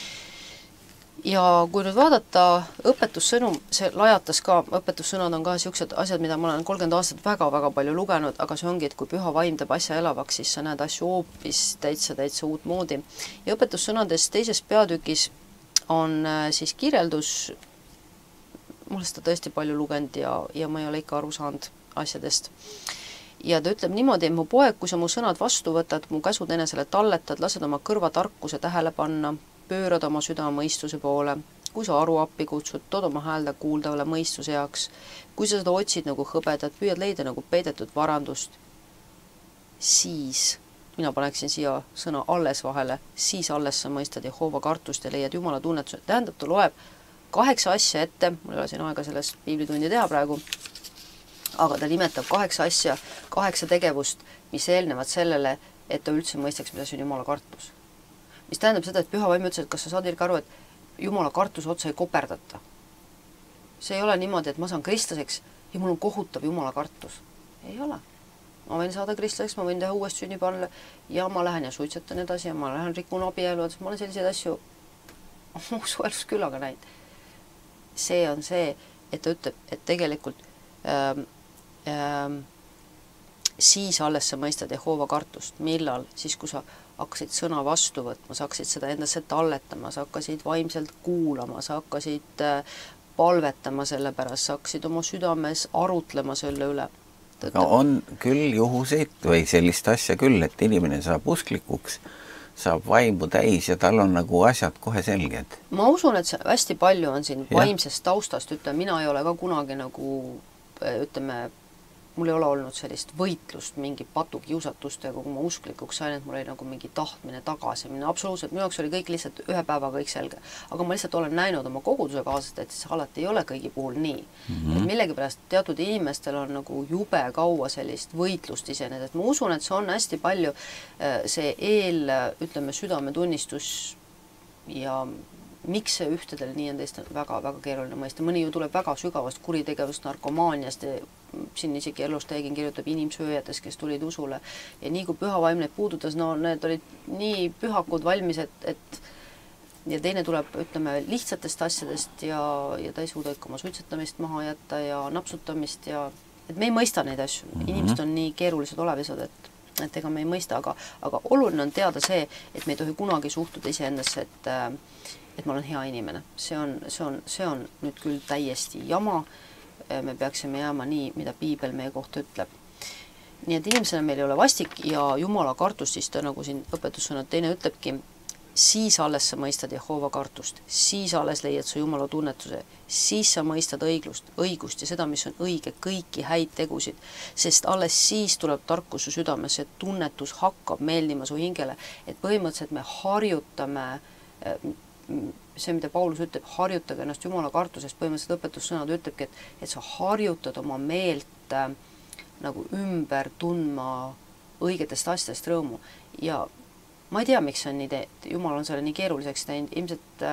S2: Ja kui nüüd vaadata õpetussõnum, see lajatas ka, õpetussõnad on ka siuksed asjad, mida ma olen 30 aastat väga-väga palju lugenud, aga see ongi, et kui püha vaim teeb asja elavaks, siis sa näed asju hoopis täitsa uut moodi. Ja õpetussõnades teises peatükis on siis kirjeldus, mul seda tõesti palju lugenud ja ma ei ole ikka aru saanud asjadest. Ja ta ütleb niimoodi, mu poeg, kui sa mu sõnad vastu võtad, mu käsud enesele talletad, lased oma kõrva tarkuse tähele panna, pöörad oma südame mõistuse poole, kui sa aru appi kutsud, tood oma häälda kuuldavale mõistuse jaoks, kui sa seda otsid nagu hõbedat, püüad leida nagu peidetud varandust, siis mina paneksin siia sõna alles vahele, siis alles sa mõistad Jehova kartust ja leiad Jumala tunnetuse. Tähendab, ta loeb 8 asja ette, mul ei ole siin aega sellest piiblitundi teha praegu, aga ta nimetab 8 asja, 8 tegevust, mis eelnevad sellele, et ta üldse mõistaks, mida see on Jumala kartus. Mis tähendab seda, et Püha Vaim ütles, et kas sa saad aru, et Jumala kartuse otsa ei koperdata. See ei ole niimoodi, et ma saan kristlaseks ja mul on kohutav Jumala kartus. Ei ole. Ma võin saada kristlaseks, ma võin teha uuest sünnipanle ja ma lähen ja suitsetan edasi ja ma lähen rikun abielu, ma olen selliseid asju usuelus küll aga näinud. See on see, et ta ütleb, et tegelikult siis alles sa mõistad Jehova kartust. Millal? Siis, kui sa hakkasid sõna vastu võtma, sa hakkasid seda endasse talletama, sa hakkasid vaimselt kuulama, sa hakkasid palvetama selle pärast, sa hakkasid oma südames arutlema selle üle.
S1: Aga on küll juhuseid või sellist asja küll, et inimene saab usklikuks, saab vaimu täis ja tal on nagu asjad kohe selged.
S2: Ma usun, et see hästi palju on siin vaimsest taustast, mina ei ole ka kunagi nagu, mul ei ole olnud sellist võitlust mingi patukiusatustega, kui ma usklikuks sain, et mul oli nagu mingi tahtmine tagasi minna. Absoluutselt, minu jaoks oli kõik lihtsalt ühe päeva kõik selge. Aga ma lihtsalt olen näinud oma koguduse kaasast, et see alati ei ole kõigi puhul nii. Et millegipärast teatud inimestel on nagu jube kaua sellist võitlust iseenesest. Ma usun, et see on hästi palju see südametunnistus ja miks see ühtedel nii on teist väga-väga keeruline mõista. Mõni ju tuleb väga sügavast kuritegevust, narkomaaniast ja siin isegi Elusteegin kirjutab inimsööjatest, kes tulid usule. Ja nii kui Püha Vaim neid puudutas, need olid nii pühakud valmis, et ja teine tuleb, lihtsatest asjadest ja ta ei suuda ikka oma suitsetamist maha jätta ja napsutamist ja et me ei mõista neid asju. Inimesed on nii keerulised olevised, et ega me ei mõista, aga oluline on teada see, et me ei tohi kunagi suhtuda iseendasse, et ma olen hea inimene. See on nüüd küll täiesti jama. Me peaksime jääma nii, mida piibel meie kohta ütleb. Nii et inimesena meil ei ole vastik ja Jumala kartus, siis ta nagu siin õpetussõnad teine ütlebki, siis alles sa mõistad Jehova kartust, siis alles leiad sa Jumala tunnetuse, siis sa mõistad õigust ja seda, mis on õige, kõiki häid tegusid, sest alles siis tuleb tarkus su südamesse, et tunnetus hakkab meeldima su hingele, et põhimõtteliselt me harjutame see, mida Paulus ütleb, harjutage ennast Jumala kartusest, põhimõtteliselt õpetussõnad ütlebki, et sa harjutad oma meelt nagu ümber tundma õigetest asjadest rõõmu. Ja ma ei tea, miks see on nii Jumal on selle nii keeruliseks teinud.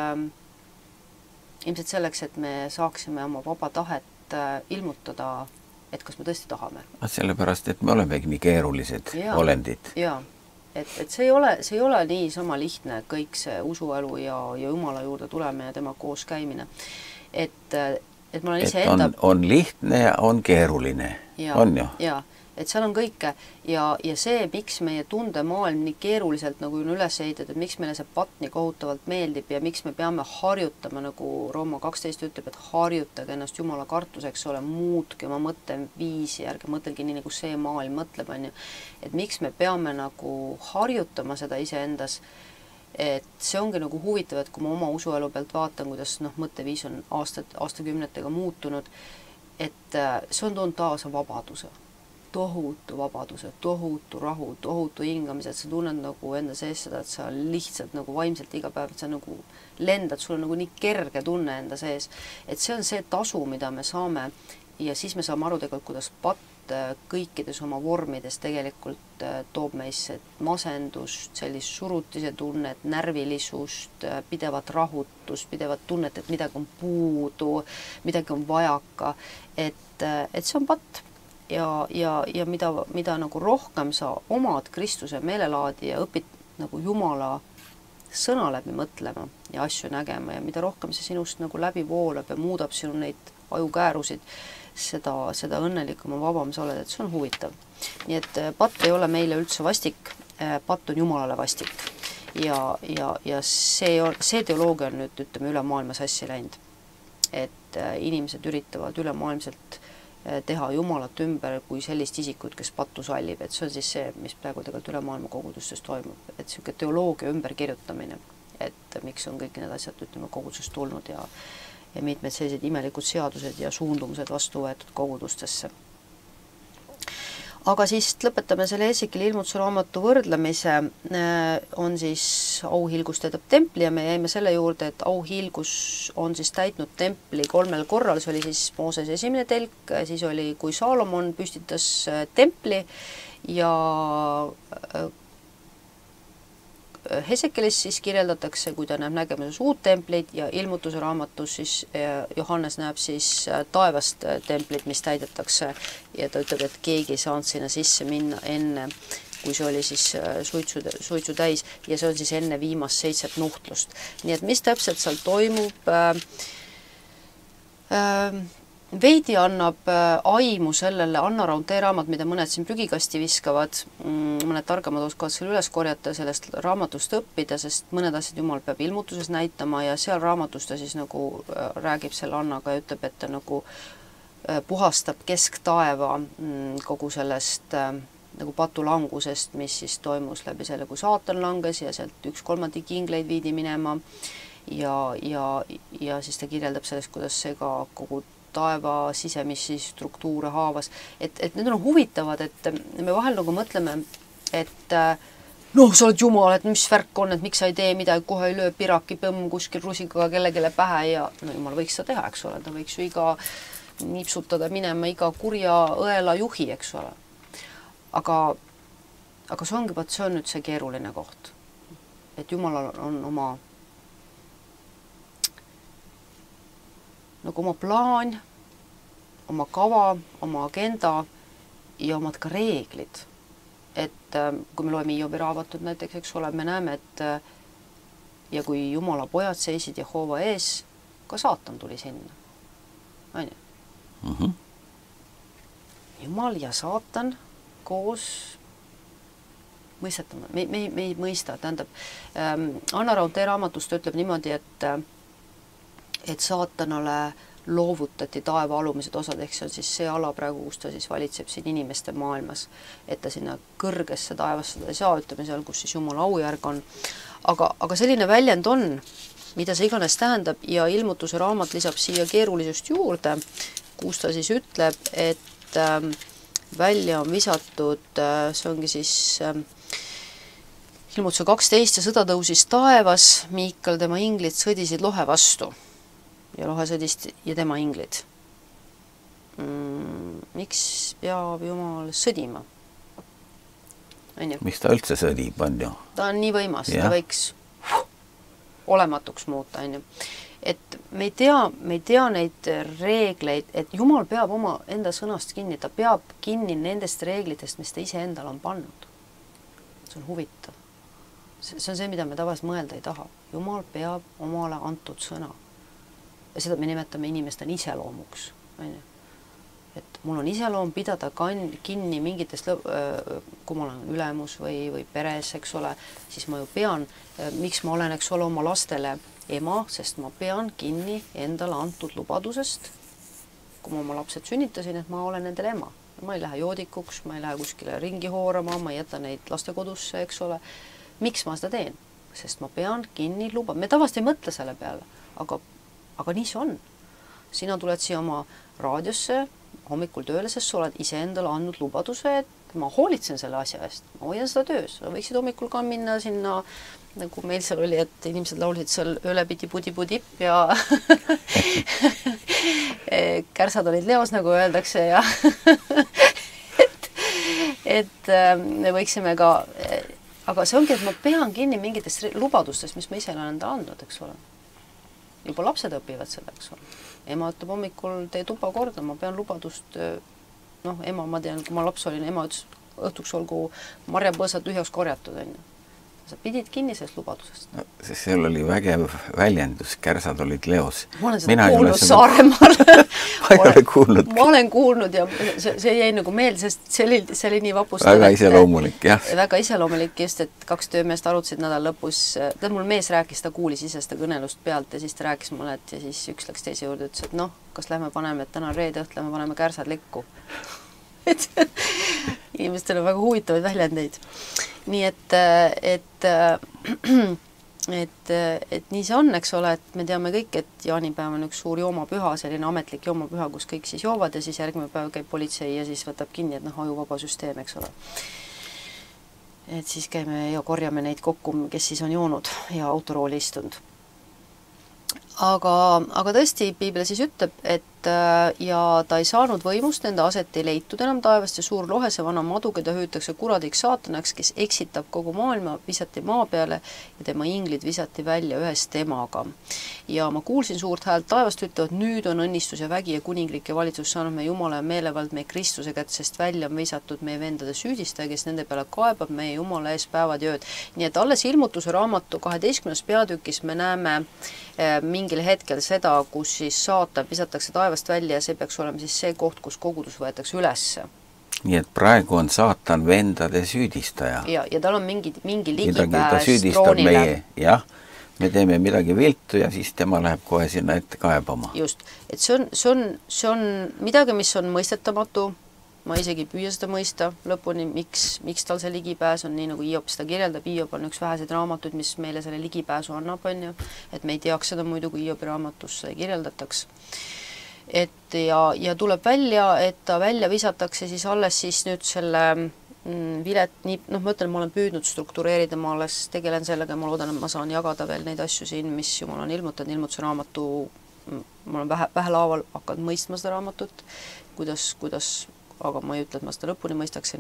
S2: Ilmselt selleks, et me saaksime oma vaba tahet ilmutada, et kas me tõesti tahame.
S1: Sellepärast, et me olemegi nii keerulised olendid.
S2: Jaa. Et see ei ole nii sama lihtne kõik see usuelu ja Jumala juurde tuleme ja tema koos käimine. Et ma olen ise enda...
S1: On lihtne ja on keeruline. On ju?
S2: Jaa, et seal on kõike ja see, miks meie tundemaailm nii keeruliselt nagu on üles ehitatud, et miks meile see patt nii kohutavalt meeldib ja miks me peame harjutama, nagu Rooma 12 ütleb, et harjutage ennast Jumala kartuseks, muutke oma mõtteviisi, ärge mõtelgi nii, nagu see maailm mõtleb, on ju. Et miks me peame nagu harjutama seda iseendas, et see ongi nagu huvitav, et kui ma oma usuelu pealt vaatan, kuidas mõtteviis on aastakümnetega muutunud, et see on toonud taas vabaduse. Tohutu vabaduse, tohutu rahu, tohutu hingamise, et sa tunned nagu enda sees seda, et sa lihtsalt nagu vaimselt iga päev, et sa nagu lendad, sul on nagu nii kerge tunne enda sees. Et see on see tasu, mida me saame ja siis me saame aru tegelikult, kuidas patt kõikides oma vormides tegelikult toob meisse masendust, sellist surutise tunnet, närvilisust, pidevat rahutust, pidevat tunnet, et midagi on puudu, midagi on vajaka, et see on patt. Ja mida nagu rohkem sa omad Kristuse meelelaadi ja õpid nagu Jumala sõna läbi mõtlema ja asju nägema ja mida rohkem see sinust nagu läbi voolab ja muudab sinu neid ajukäärusid, seda õnnelikum ja vabam sa oled, et see on huvitav. Nii et patt ei ole meile üldse vastik, patt on Jumalale vastik. Ja see teoloogia on nüüd, üle maailma sassi läinud. Et inimesed üritavad ülemaailmselt teha Jumalat ümber kui sellist isikut, kes pattu sallib, et see on siis see, mis praegu tegelikult üle maailma kogudustes toimub, et selline teoloogia ümberkirjutamine, et miks on kõik need asjad kogudusest tulnud ja mitmed sellised imelikud seadused ja suundumused vastu võetud kogudustesse. aga siis lõpetame selle Heesikili ilmutusraamatu võrdlemise, on siis Auhiilgus täidab templi ja me jäime selle juurde, et Auhiilgus on siis täitnud templi 3 korral, see oli siis Mooses esimene telk, siis oli, kui Saalomon püstitas templi ja Hesekilis siis kirjeldatakse, kui ta näeb nägemuses uut templit ja ilmutuse raamatus siis Johannes näeb siis taevast templit, mis täidetakse ja ta ütleb, et keegi ei saanud sinna sisse minna enne, kui see oli siis suitsu täis ja see on siis enne viimast 7 nuhtlust. Nii et mis täpselt seal toimub, veidi annab aimu sellele Anna Raunte raamat, mida mõned siin prügikasti viskavad, mõned targemad oskavad selle üles korjata, sellest raamatust õppida, sest mõned asjad Jumal peab ilmutuses näitama ja seal raamatus ta siis nagu räägib selle Annaga ja ütleb, et ta nagu puhastab kesktaeva kogu sellest nagu patulangusest, mis siis toimus läbi selle, kui saatan langes ja sealt 1/3 ingleid viidi minema ja siis ta kirjeldab sellest, kuidas see ka kogu taeva sisemisi struktuure haavas. Et need on huvitavad, et me vahel nagu mõtleme, et noh, sa oled Jumal, et mis värk on, et miks sa ei tee midagi, kohe ei löö piraki põmm kuskil rusikaga kellelegi pähe ja no Jumal võiks seda teha, eks ole, ta võiks ju nipsutada minema iga kurja õela juhi, eks ole. Aga see ongi, see on nüüd see keeruline koht. Et Jumalal on oma plaan, oma kava, oma agenda ja omad ka reeglid. Et kui me loeme Hiobi raamatut näiteks, eks ole, me näeme, et ja kui Jumala pojad seisid Jehova ees, ka saatan tuli sinna. Jumal ja saatan koos mõistatama. Me ei mõista, tähendab, Anna Raunte raamatust ütleb niimoodi, et saatanale loovutati taeva alumised osad, ehk see on siis see ala praegu, kus ta siis valitseb siin inimeste maailmas, et ta sinna kõrgesse taevasse ta ei saa, ütleme seal, kus siis Jumala aujärg on. Aga selline väljend on, mida see iganes tähendab ja ilmutuse raamat lisab siia keerulisust juurde, kus ta siis ütleb, et välja on visatud, see ongi siis ilmutuse 12 ja sõda tõusis taevas, Miikal tema inglid sõdisid lohe vastu. Ja lohe sõdist ja tema inglid. Miks peab Jumal sõdima?
S1: Miks ta üldse sõdib, on ju?
S2: Ta on nii võimas, ta võiks olematuks muuta, on ju. Et me ei tea neid reegleid, et Jumal peab oma enda sõnast kinni, ta peab kinni nendest reeglitest, mis ta ise endal on pannud. See on huvitav. See on see, mida me tavaliselt mõelda ei taha. Jumal peab omale antud sõna. Ja seda me nimetame inimestel iseloomuks. Et mul on iseloom pidada kinni mingitest, kui ma olen ülemus või peres, eks ole, siis ma ju pean, miks ma olen, eks ole, oma lastele ema, sest ma pean kinni endale antud lubadusest, kui ma oma lapsed sünnitasin, et ma olen nendele ema. Ma ei lähe joodikuks, ma ei lähe kuskile ringi hoorama, ma ei jäta neid lastekodusse, eks ole. Miks ma seda teen? Sest ma pean kinni luba. Me tavaliselt ei mõtle selle peale, aga nii see on. Sina tuled siia oma raadiosse hommikul tööle, sest sa oled ise endale andnud lubaduse, et ma hoolitsen selle asja eest. Ma hoian seda töös. Võiksid hommikul ka minna sinna, nagu meil seal oli, et inimesed laulsid seal öölepidi pudi-pudip ja kärsad olid leos, nagu öeldakse ja et me võiksime ka, aga see ongi, et ma pean kinni mingitest lubadustest, mis ma ise olen enda andnud, eks ole. Juba lapsed õpivad seda, eks ole. Ema ütleb hommikul, tee tuba korda, ma pean lubadust, ema, ma tean, kui ma laps olin, ema ütles, õhtuks olgu marjapõõsad tühjaks korjatud, on ju. Sa pidid kinni sellest lubadusest. No,
S1: seal oli vägev väljendus, kärsad olid leos.
S2: Ma olen seda kuulnud Saaremaal. Ma olen kuulnud ja see jäi nagu meelde, sest see oli nii vapustav.
S1: Väga iseloomulik, jah.
S2: Väga iseloomulik just, et 2 töömeest arutasid nädal lõpus. Mul mees rääkis, ta kuulis ise seda kõnelust pealt ja siis ta rääkis mulle, et ja siis üks läks teise juurde, ütles, et kas lähme paneme, et täna reede õht lähme paneme kärsad likku. Et inimestel on väga huvitavaid väljendeid. Nii et et nii see on, eks ole, et me teame kõik, et jaanipäev on üks suur joomapüha, selline ametlik joomapüha, kus kõik siis joovad ja siis järgmine päev käib politsei ja siis võtab kinni, et ajuvaba süsteem, eks ole. Et siis käime ja korjame neid kokku, kes siis on joonud ja autorooli istunud. Aga tõesti, piibel siis ütleb, et ja ta ei saanud võimust, nende aset ei leitud enam taevast ja suur lohe, see vana madu, keda hüütakse kuradiks saatanaks, kes eksitab kogu maailma, visati maa peale ja tema inglid visati välja ühes temaga. Ja ma kuulsin suurt häält taevast ütlevad, nüüd on õnnistus ja vägi ja kuninglik ja valitsus saanud meie Jumala ja meelevald meie Kristuse kätt, sest välja on visatud meie vendade süüdistaja, kes nende peale kaebab meie Jumala ees päevad ja ööd. Nii et alles ilmutuse raamatu 12. peatükis me näeme mingil hetkel seda, kus siis saatan visatakse taevast välja ja see peaks olema siis see koht, kus kogudus võetakse ülesse.
S1: Nii et praegu on saatan vendade süüdistaja.
S2: Ja tal on mingi ligipääs
S1: troonile. Jah, me teeme midagi viltu ja siis tema läheb kohe sinna ette kaebama.
S2: Just, et see on midagi, mis on mõistetamatu. Ma isegi püüa seda mõista lõpuni, miks tal see ligipääs on, nii nagu Hiob seda kirjeldab. Hiob on üks väheseid raamatuid, mis meile selle ligipääsu annab, on ju, et me ei teaks seda muidu, kui Hiobi raamatus kirjeldataks. Et ja tuleb välja, et ta välja visatakse siis alles siis nüüd selle vilet, ma ütlen, ma olen püüdnud struktureerida, ma alles tegelen sellega ja ma loodan, et ma saan jagada veel neid asju siin, mis Jumal on ilmutanud, ilmutuse raamatu, ma olen vähe laaval hakanud mõistma seda raamatut, kuidas aga ma ei ütle, et ma seda lõpuni mõistaksin.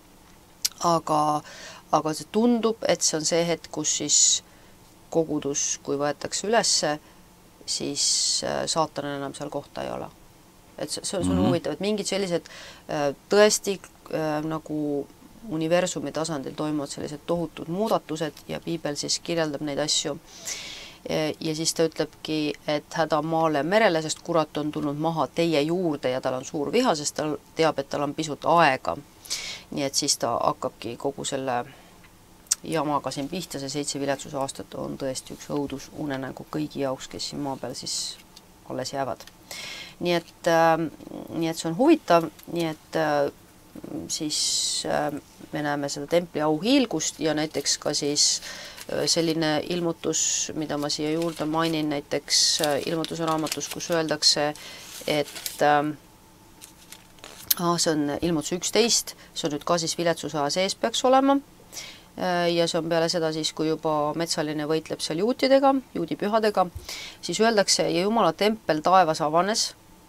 S2: Aga see tundub, et see on see hetk, kus siis kogudus, kui võetakse ülesse, siis saatan enam seal kohta ei ole. Et see on huvitav, et mingid sellised tõesti nagu universumi tasandil toimuvad sellised tohutud muudatused ja piibel siis kirjeldab neid asju. Ja siis ta ütlebki, et häda maale merele, sest kurat on tulnud maha teie juurde ja tal on suur viha, sest ta teab, et tal on pisut aega. Nii et siis ta hakkabki kogu selle jamaga siin pihta, see 7 viletsuse aastat on tõesti üks õudus unenägu kõigi jaoks, kes siin maa peal siis alles jäävad. Nii et see on huvitav, nii et siis me näeme seda templi auhiilgust ja näiteks ka siis selline ilmutus, mida ma siia juurde mainin, näiteks ilmutuse raamatus, kus öeldakse, et see on ilmutus 11, see on nüüd ka siis viletsuse aja sees peaks olema ja see on peale seda siis, kui juba metsaline võitleb seal juutidega, juudi pühadega, siis öeldakse ja Jumala tempel taevas avanes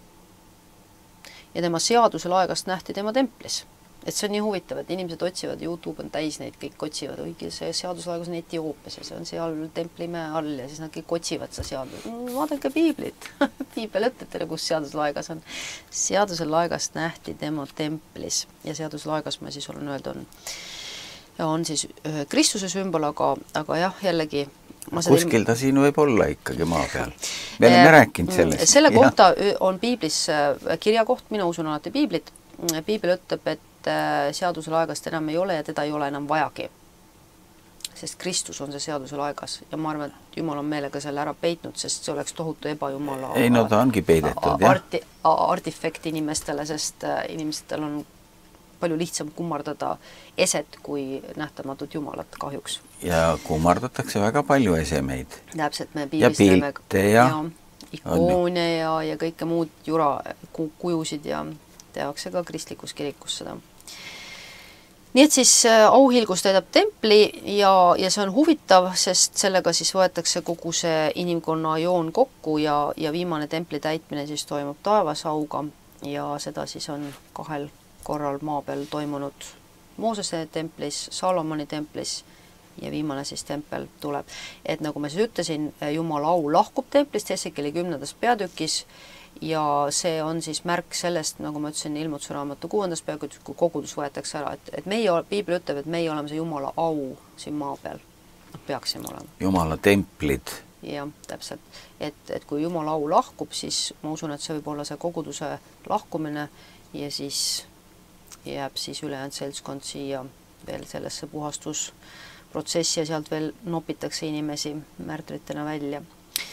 S2: ja tema seaduse laegast nähti tema templis. Et see on nii huvitav, et inimesed otsivad, YouTube on täis neid, kõik otsivad, õige see seaduslaegas on Etioopias ja see on seal templimäe all ja siis nad kõik otsivad seda seadus. Vaadake piiblit. Piibel ütleb teile, kus seaduslaegas on. Seaduse laegast nähti tema templis ja seaduslaegas, ma siis olen öeldud, on siis Kristuse sümbol, aga jah, jällegi
S1: kuskil ta siin võib olla ikkagi maa peal. Me oleme rääkinud sellest.
S2: Selle kohta on piiblis kirjakoht, mina usun alati piiblit. Piibel ütleb, et seaduse laegast enam ei ole ja teda ei ole enam vajagi. Sest Kristus on see seaduse laegas ja ma arvan, et Jumal on meelega selle ära peitnud, sest see oleks tohutu ebajumala
S1: ei, no ta ongi peidetud,
S2: artifekt inimestele, sest inimestel on palju lihtsam kummardada eset kui nähtamatut Jumalat kahjuks.
S1: Ja kummardatakse väga palju esemeid.
S2: Täpselt, me
S1: piiblis ja pilte ja
S2: ikoone ja kõike muud jura kujusid ja tehakse ka kristlikus kirikus seda. Nii et siis auhiilgus täidab templi ja see on huvitav, sest sellega siis võetakse kogu see inimkonna joon kokku ja viimane templi täitmine siis toimub taevasauga ja seda siis on 2 korral maa peal toimunud Moosese templis, Salomoni templis ja viimane siis tempel tuleb. Et nagu ma siis ütlesin, Jumala au lahkub templist Hesekeli 10. peatükis ja see on siis märk sellest, nagu ma ütlesin, ilmutuse raamatu 6. peatükis, kui kogudus võetakse ära, et meie, piibel ütleb, et meie oleme see Jumala au siin maa peal. Peaksime olema.
S1: Jumala templid.
S2: Jah, täpselt. Et kui Jumala au lahkub, siis ma usun, et see võib olla see koguduse lahkumine ja siis jääb siis ülejäänud seltskond siia veel sellesse puhastusprotsessi ja sealt veel nopitakse inimesi märtritena välja.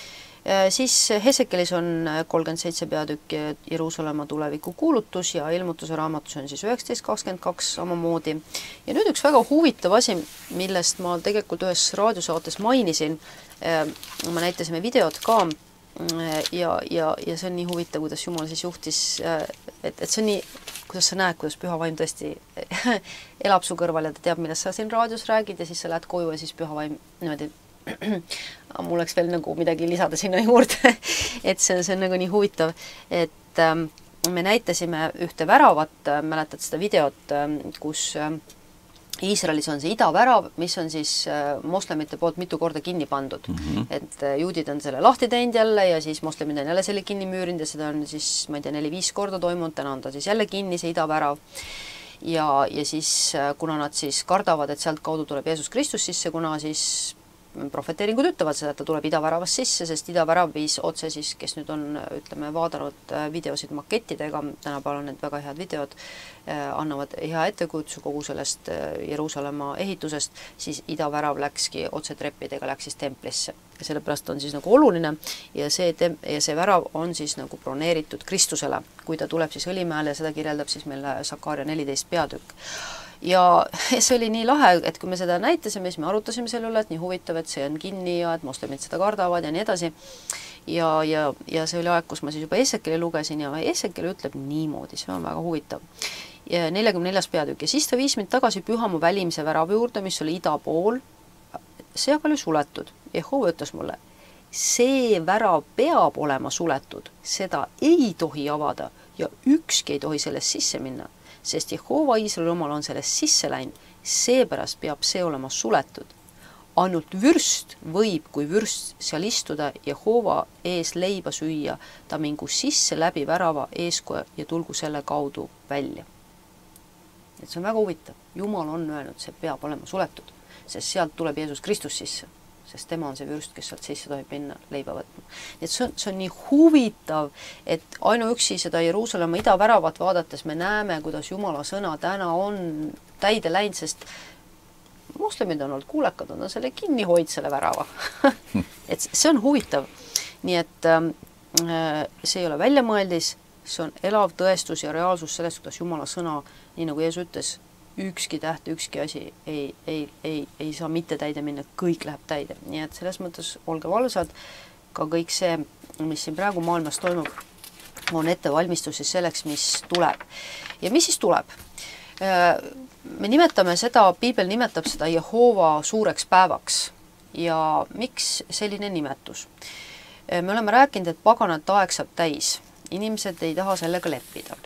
S2: Siis Hesekelis on 37 peatükki Jeruusalemma tuleviku kuulutus ja ilmutuse raamatus on siis 1922 samamoodi. Ja nüüd üks väga huvitav asi, millest ma tegelikult ühes raadiosaates mainisin, me näitasime videot ka ja see on nii huvitav, kuidas Jumal siis juhtis, et see on nii, kuidas sa näed, kuidas püha vaim tõesti elab su kõrval ja ta teab, millest sa siin raadios räägid ja siis sa lähed koju ja siis püha vaim niimoodi mul oleks veel nagu midagi lisada sinna juurde et see on nagu nii huvitav, et me näitasime ühte väravat, mäletad seda videot, kus Iisraelis on see idavärav, mis on siis moslemite poolt mitu korda kinni pandud. Et juudid on selle lahti teinud jälle ja siis moslemid on jälle selle kinni müürinud ja seda on siis, ma ei tea, 4-5 korda toimunud, täna on ta siis jälle kinni, see idavärav. Ja siis, kuna nad siis kardavad, et sealt kaudu tuleb Jeesus Kristus sisse, kuna siis profeteeringud ütlevad seda, et ta tuleb idaväravast sisse, sest idavärav viis otse siis, kes nüüd on, ütleme, vaadanud videosid makettidega, tänapäeval on need väga head videod, annavad hea ettekujutuse kogu sellest Jeruusalemma ehitusest, siis idavärav läkski otse treppidega, läks siis templisse. Ja sellepärast on siis nagu oluline ja see värav on siis nagu broneeritud Kristusele, kui ta tuleb siis Õlimäele ja seda kirjeldab siis meile Sakaaria 14 peatükk. Ja see oli nii lahe, et kui me seda näitasime, siis me arutasime selle üle, et nii huvitav, et see on kinni ja et moslemid seda kardavad ja nii edasi. Ja see oli aeg, kus ma siis juba Esekeli lugesin ja Esekeli ütleb niimoodi, see on väga huvitav. 44. peatükk ja siis ta viis mind tagasi pühamu välimise värava juurde, mis oli ida pool, see aga oli suletud. Jehova ütles mulle, see värav peab olema suletud, seda ei tohi avada ja ükski ei tohi sellest sisse minna. Sest Jehova Iisraeli omal on sellest sisse läinud, seepärast peab see olema suletud. Ainult vürst võib, kui vürst seal istuda, Jehova ees leiba süüa, ta mingu sisse läbi värava eeskoja ja tulgu selle kaudu välja. Et see on väga huvitav. Jumal on öelnud, see peab olema suletud, sest sealt tuleb Jeesus Kristus sisse, sest tema on see vürst, kes sealt sisse tohib minna leiba võtma. Et see on nii huvitav, et ainuüksi seda Jeruusalemma idaväravat vaadates me näeme, kuidas Jumala sõna täna on täide läinud, sest moslemid on olnud kuulekad, on selle kinni hoid selle värava. Et see on huvitav. Nii et see ei ole väljamõeldis, see on elav tõestus ja reaalsus sellest, kuidas Jumala sõna, nii nagu Jeesus ütles, ükski täht, ükski asi ei saa mitte täide minna, kõik läheb täide. Nii et selles mõttes olge valvsad, ka kõik see, mis siin praegu maailmas toimub, on ettevalmistus siis selleks, mis tuleb. Ja mis siis tuleb? Me nimetame seda, Piibel nimetab seda Jehova suureks päevaks. Ja miks selline nimetus? Me oleme rääkinud, et paganat aeg saab täis. Inimesed ei taha sellega leppida.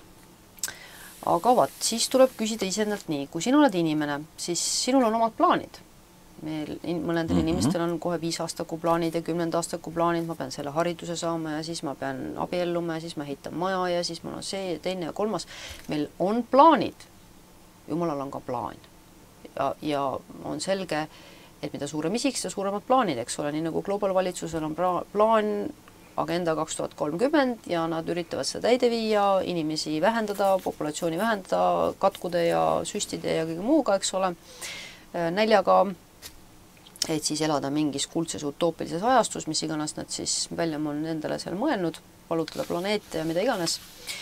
S2: Aga vaat, siis tuleb küsida isendalt nii, kui sina oled inimene, siis sinul on omad plaanid. Mõnedel inimestel on kohe 5-aastaku plaanid ja 10-aastaku plaanid, ma pean selle hariduse saama ja siis ma pean abielluma ja siis ma ehitan maja ja siis mul on see, teine ja kolmas. Meil on plaanid. Jumalal on ka plaan. Ja on selge, et mida suurem isik, seda suuremad plaanid, eks ole, nii nagu Global valitsusel on plaan agenda 2030 ja nad üritavad seda täide viia, inimesi vähendada, populatsiooni vähendada, katkude ja süstide ja kõige muuga, eks ole, näljaga, et siis elada mingis kuldses utoopilises ajastus, mis iganes nad siis välja on endale seal mõelnud, valutada planeete ja mida iganes.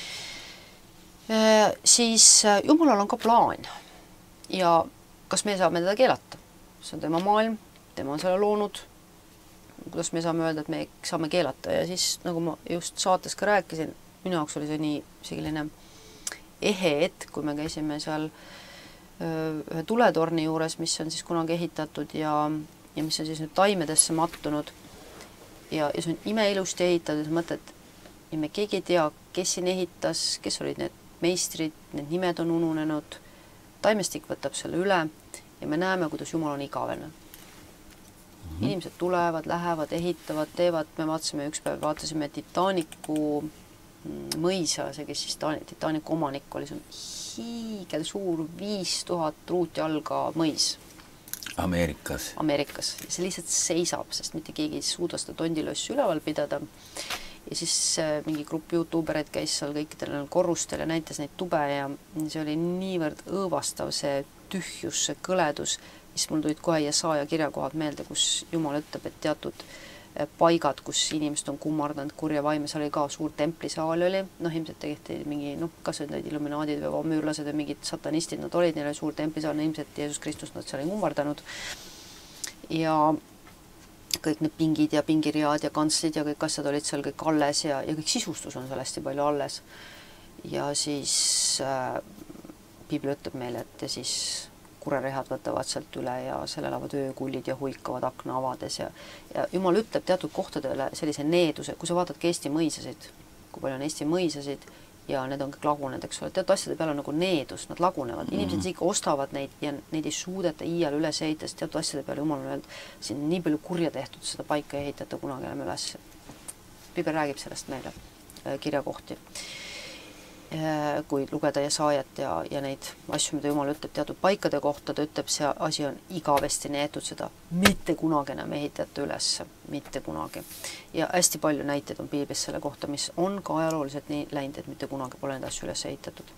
S2: Siis Jumalal on ka plaan ja kas me saame teda keelata? See on tema maailm, tema on selle loonud, kuidas me saame öelda, et me saame keelata ja siis, nagu ma just saates ka rääkisin, minu jaoks oli see nii selline ehe hetk, kui me käisime seal ühe tuletorni juures, mis on siis kunagi ehitatud ja mis on siis nüüd taimedesse mattunud ja see on imeilusti ehitatud ja mõtled, ja me keegi ei tea, kes siin ehitas, kes olid need meistrid, need nimed on ununenud, taimestik võtab selle üle ja me näeme, kuidas Jumal on igavene. Inimesed tulevad, lähevad, ehitavad, teevad, me vaatasime Titanicu mõisa, see, kes siis Titanicu omanik oli, see on hiigel suur 5000 ruutjalga mõis.
S1: Ameerikas.
S2: See lihtsalt seisab, sest mitte keegi ei suuda seda tondilössi üleval pidada. Ja siis mingi grupp YouTubereid käis seal kõikidel korrustel ja näitas neid tube ja see oli niivõrd õõvastav, see tühjus, see kõledus, mis mul tulid kohe Jesaja kirjakohad meelde, kus Jumal ütleb, et teatud paigad, kus inimesed on kummardanud kurja vaime, seal oli ka suur templisaal oli, ilmselt tehti mingi, kas need illuminaadid või müürlased või mingid satanistid nad olid, neil oli suur templisaal, ilmselt Jeesus Kristus nad seal ei kummardanud. Ja kõik need pingid ja pingiriad ja kantslid ja kõik asjad olid seal kõik alles ja kõik sisustus on seal hästi palju alles. Ja siis piibel ütleb meile, et siis kurerehad võtavad sealt üle ja selle elavad öökullid ja huikavad akna avades ja Jumal ütleb teatud kohtadele sellise needuse, kui sa vaatadki Eesti mõisasid, kui palju on Eesti mõisasid ja need on kõik lagunenud, eks ole, teatud asjade peale on nagu needus, nad lagunevad, inimesed ikka ostavad neid ja neid ei suudeta iial üles ehitada, sest teatud asjade peale Jumal on öelnud, siin nii palju kurja tehtud, seda paika ei ehitata kunagi enam üles. Piibel räägib sellest meile kirjakohti. Kui lugeda Jesaajat ja neid asju, mida Jumal ütleb teatud paikade kohta, ta ütleb, see asi on igavesti neetud, seda mitte kunagi enam ehitajate üles, mitte kunagi. Ja hästi palju näiteid on piiblis selle kohta, mis on ka ajalooliselt nii läinud, et mitte kunagi pole neid asju üles ehitatud.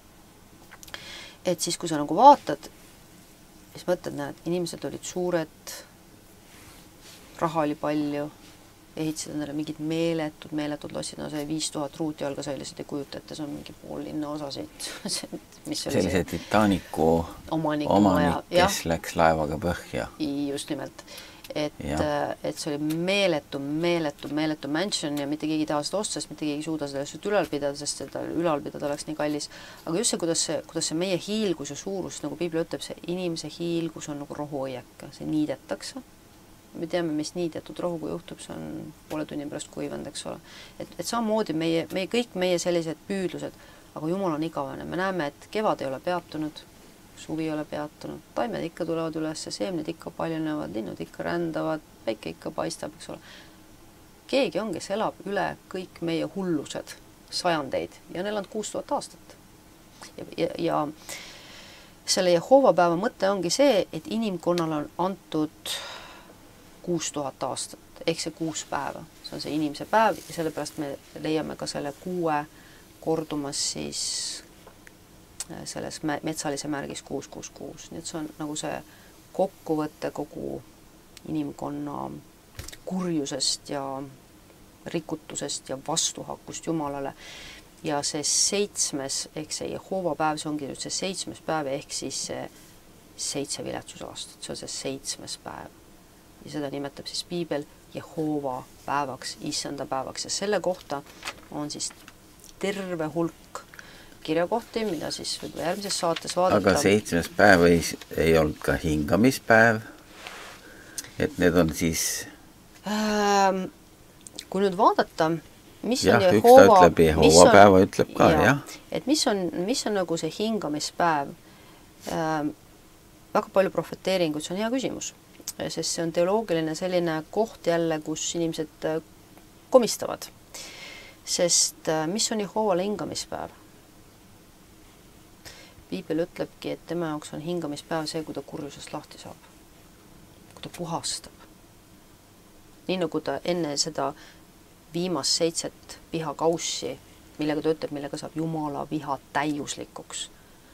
S2: Et siis, kui sa nagu vaatad, siis mõtled, näed, inimesed olid suured, raha oli palju, ehitasid endale mingid meeletud lossid, see 5000 ruutjalga sai lihtsalt ei kujuta, et see on mingi pool linna osasid.
S1: Sellise Titanicu omanik, kes läks laevaga põhja.
S2: Just nimelt. Et see oli meeletu mansion ja mitte keegi taha seda osta, sest mitte keegi suuda seda lihtsalt ülal pidada, sest seda ülal pidada oleks nii kallis. Aga just see, kuidas see meie hiilgus ja suurus, nagu piibel ütleb, see inimese hiilgus on nagu rohuõieka, see niidetakse. Me teame, mis niidetud rohu, kui juhtub, see on poole tunni pärast kuivanud, eks ole. Et samamoodi kõik meie sellised püüdlused, aga Jumal on igavene. Me näeme, et kevad ei ole peatunud, suvi ei ole peatunud, taimed ikka tulevad üles, seemned ikka paljunevad, linnud ikka rändavad, päike ikka paistab, eks ole. Keegi on, kes elab üle kõik meie hullused sajandeid ja neil on 6000 aastat. Ja selle Jehova päeva mõte ongi see, et inimkonnal on antud 6000 aastat, ehk see 6 päeva. See on see inimese päev ja sellepärast me leiame ka selle 6 kordumas siis selles metsalise märgis 666. Nii et see on nagu see kokkuvõte kogu inimkonna kurjusest ja rikutusest ja vastuhakust Jumalale. Ja see 7. ehk see Jehova päev, see ongi nüüd see 7. päev ehk siis see 7 viletsusaastat. See on see 7. päev. Ja seda nimetab siis piibel Jehova päevaks, issanda päevaks ja selle kohta on siis terve hulk kirjakohti, mida siis võib-olla järgmises saates vaadata.
S1: Aga 7. päev ei olnud ka hingamispäev, et need on siis...
S2: Kui nüüd vaadata, mis
S1: on
S2: Jehova...
S1: Üks ta ütleb Jehova päeva, ütleb ka, jah.
S2: Et mis on nagu see hingamispäev? Väga palju profeteeringuid, see on hea küsimus. Sest see on teoloogiline selline koht jälle, kus inimesed komistavad. Sest mis on Jehovale hingamispäev? Piibel ütlebki, et tema jaoks on hingamispäev see, kui ta kurjusest lahti saab. Kui ta puhastab. Nii nagu ta enne seda viimast 7 vihakaussi, millega ta ütleb, millega saab Jumala viha täiuslikuks.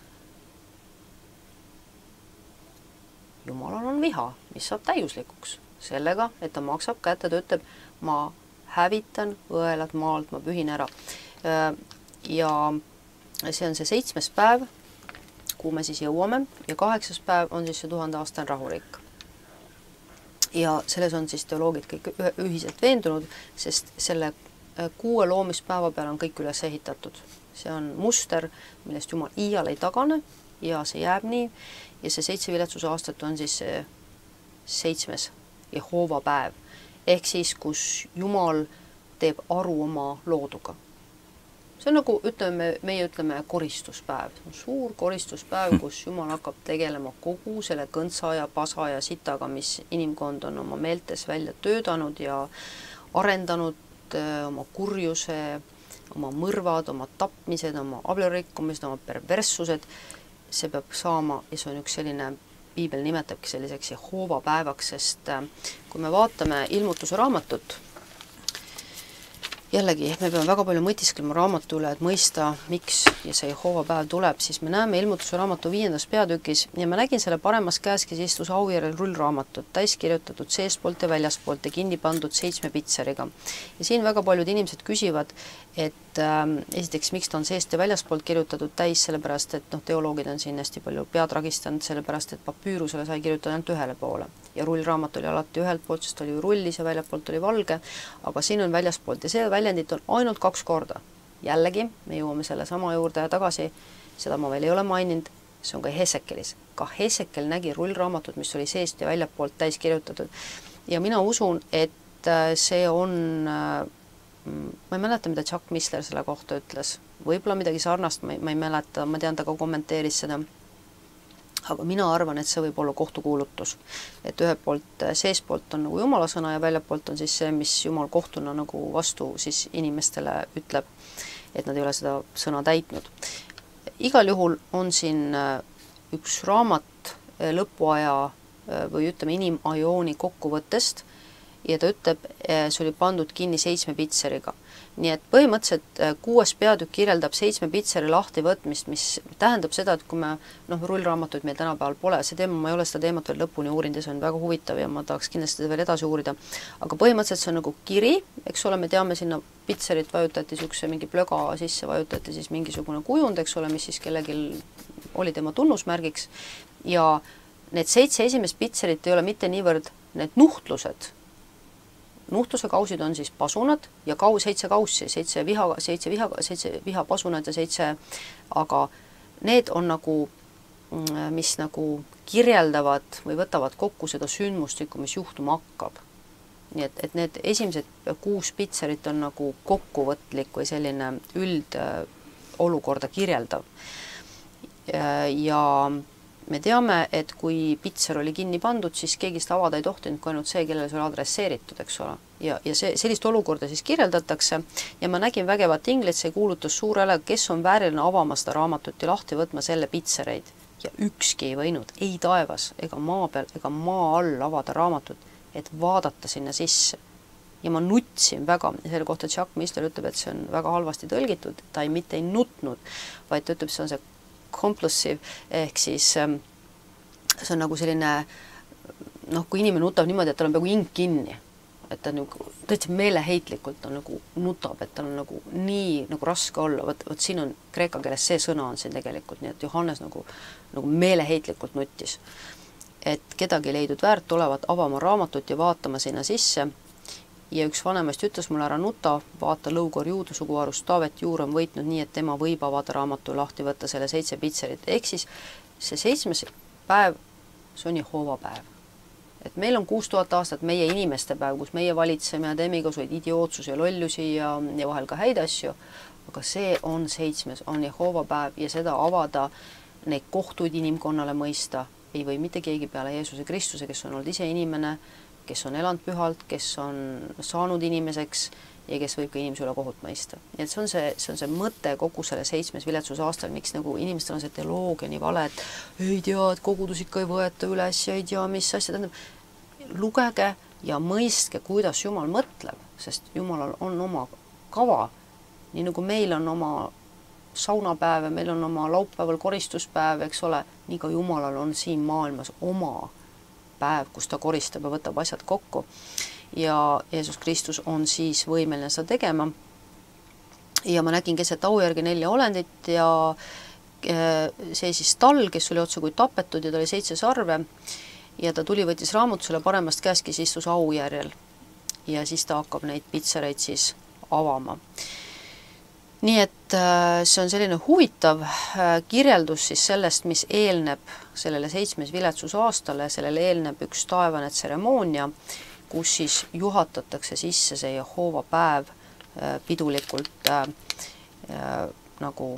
S2: Jumalal on viha, mis saab täiuslikuks. Sellega, et ta maksab kätte, ta ütleb, ma hävitan õelad maalt, ma pühin ära. Ja see on see 7. päev, kuhu me siis jõuame, ja 8. päev on siis see 1000 aastane rahurik. Ja selles on siis teoloogid kõik ühiselt veendunud, sest selle 6 loomispäeva peal on kõik üles ehitatud. See on muster, millest Jumal iial ei tagane ja see jääb nii. Ja see 7 viletsuse aastat on siis see 7. Jehova päev. Ehk siis, kus Jumal teeb aru oma looduga. See on nagu, meie ütleme koristuspäev. Suur koristuspäev, kus Jumal hakkab tegelema kogu selle kõntsa ja pasa ja sitaga, mis inimkond on oma meeltes välja töödanud ja arendanud oma kurjuse, oma mõrvad, oma tapmised, oma abielurikkumised, oma perverssused. See peab saama ja see on üks selline, piibel nimetabki selliseks Jehova päevaks, sest kui me vaatame ilmutuse raamatut, jällegi, me peame väga palju mõtisklema raamatu üle, et mõista, miks ja see Jehoova päev tuleb, siis me näeme ilmutuse raamatu 5. peatükis ja ma nägin selle paremas käes, kes istus aujärjel rullraamatut, täis kirjutatud seestpoolt ja väljaspoolt ja kinni pandud 7 pitseriga. Ja siin väga paljud inimesed küsivad, et esiteks, miks ta on seest ja väljaspoolt kirjutatud täis, sellepärast et teoloogid on siin hästi palju pead ragistanud, sellepärast et papüürusele sai kirjutada ainult ühele poole. Ja rullraamat oli alati ühelt poolt, sest oli rullis ja väljapoolt oli valge, aga siin on väljaspoolt ja see väljendit on ainult 2 korda. Jällegi, me jõuame selle sama juurde tagasi, seda ma veel ei ole maininud, see on ka Hesekelis. Ka Hesekel nägi rullraamatut, mis oli seest ja väljapoolt täis kirjutatud. Ja mina usun, et see on, ma ei mäleta, mida Chuck Missler selle kohta ütles, võib-olla midagi sarnast, ma ei mäleta, ma tean, ta ka kommenteeris seda, aga mina arvan, et see võib olla kohtukuulutus. Et ühelt poolt seespoolt on nagu Jumala sõna ja väljapoolt on siis see, mis Jumal kohtuna nagu vastu siis inimestele ütleb, et nad ei ole seda sõna täitnud. Igal juhul on siin üks raamat lõpuaja või ütleme inimajooni kokkuvõttest ja ta ütleb, see oli pandud kinni 7 pitseriga. Nii et põhimõtteliselt 6. peatükk kirjeldab 7 pitseri lahti võtmist, mis tähendab seda, et kui me, rullraamatuid meil tänapäeval pole, see teema, ma ei ole seda teemat veel lõpuni uurinud ja see on väga huvitav ja ma tahaks kindlasti veel edasi uurida, aga põhimõtteliselt see on nagu kiri, eks ole, me teame sinna pitserit vajutati niisuguse mingi plöga sisse, vajutati siis mingisugune kujund, eks ole, mis siis kellelgi oli tema tunnusmärgiks ja need 7 esimest pitserit ei ole mitte niivõrd need nuhtlused. Nuhtluse kausid on siis pasunad ja 7 kaussi, 7 vihapasunad ja 7, aga need on nagu, mis nagu kirjeldavad või võtavad kokku seda sündmustikku, mis juhtuma hakkab. Nii et need esimesed 6 pitserit on nagu kokkuvõtlik või selline üldolukorda kirjeldav. Ja me teame, et kui pitser oli kinni pandud, siis keegi seda avada ei tohtinud, kui ainult see, kellele see oli adresseeritud, eks ole. Ja sellist olukorda siis kirjeldatakse ja ma nägin vägevat inglit, see kuulutus suurele, kes on vääriline avama seda raamatut ja lahti võtma selle pitsereid. Ja ükski ei võinud, ei taevas ega maa peal ega maa all avada raamatut, et vaadata sinna sisse. Ja ma nutsin väga, selle kohta Chuck Missler ütleb, et see on väga halvasti tõlgitud, ta mitte ei nutnud, vaid ta ütleb, see on see compulsive, ehk siis see on nagu selline, kui inimene nutab niimoodi, et tal on peaaegu hing kinni, et ta nagu tõesti meeleheitlikult on nagu nutab, et tal on nagu nii nagu raske olla, võt siin on kreeka keeles see sõna on siin tegelikult, nii et Johannes nagu meeleheitlikult nuttis. Et kedagi leidud väärt olevat avama raamatut ja vaatama sinna sisse ja üks vanemast ütles mulle, ära nuta, vaata Lõugor Juuda suguharust Taavet Juur on võitnud nii, et tema võib avada raamatu lahti võtta selle 7 pitserit. Ehk siis see 7. päev, see on Jehoova päev. Et meil on 6000 aastat meie inimeste päev, kus meie valitseme ja teeme igasuguseid idiootsusi ja lollusi ja vahel ka häid asju, aga see on 7. on Jehoova päev ja seda avada, neid kohtuid inimkonnale mõista, ei või mitte keegi peale Jeesuse Kristuse, kes on olnud ise inimene, kes on elanud pühalt, kes on saanud inimeseks ja kes võib ka inimese üle kohut mõista. Nii et see on see mõte kogu selle 7. viletsuse aastal, miks nagu inimestel on see teoloogia nii vale, et ei tea, et kogudus ikka ei võeta üles ja ei tea, mis asja tähendab. Lugege ja mõistke, kuidas Jumal mõtleb, sest Jumalal on oma kava, nii nagu meil on oma saunapäev ja meil on oma laupäeval koristuspäev, eks ole, nii ka Jumalal on siin maailmas oma päev, kus ta koristab ja võtab asjad kokku ja Jeesus Kristus on siis võimeline seda tegema. Ja ma nägin keset aujärgi 4 olendit ja see siis tal, kes oli otse kui tapetud ja ta oli 7 sarve ja ta tuli, võttis raamatusele paremast käest, kes istus aujärjel ja siis ta hakkab neid pitsereid siis avama. Nii et see on selline huvitav kirjeldus siis sellest, mis eelneb sellele 7. viletsusaastale, sellele eelneb üks taevane tseremoonia, kus siis juhatatakse sisse see Jehoova päev pidulikult nagu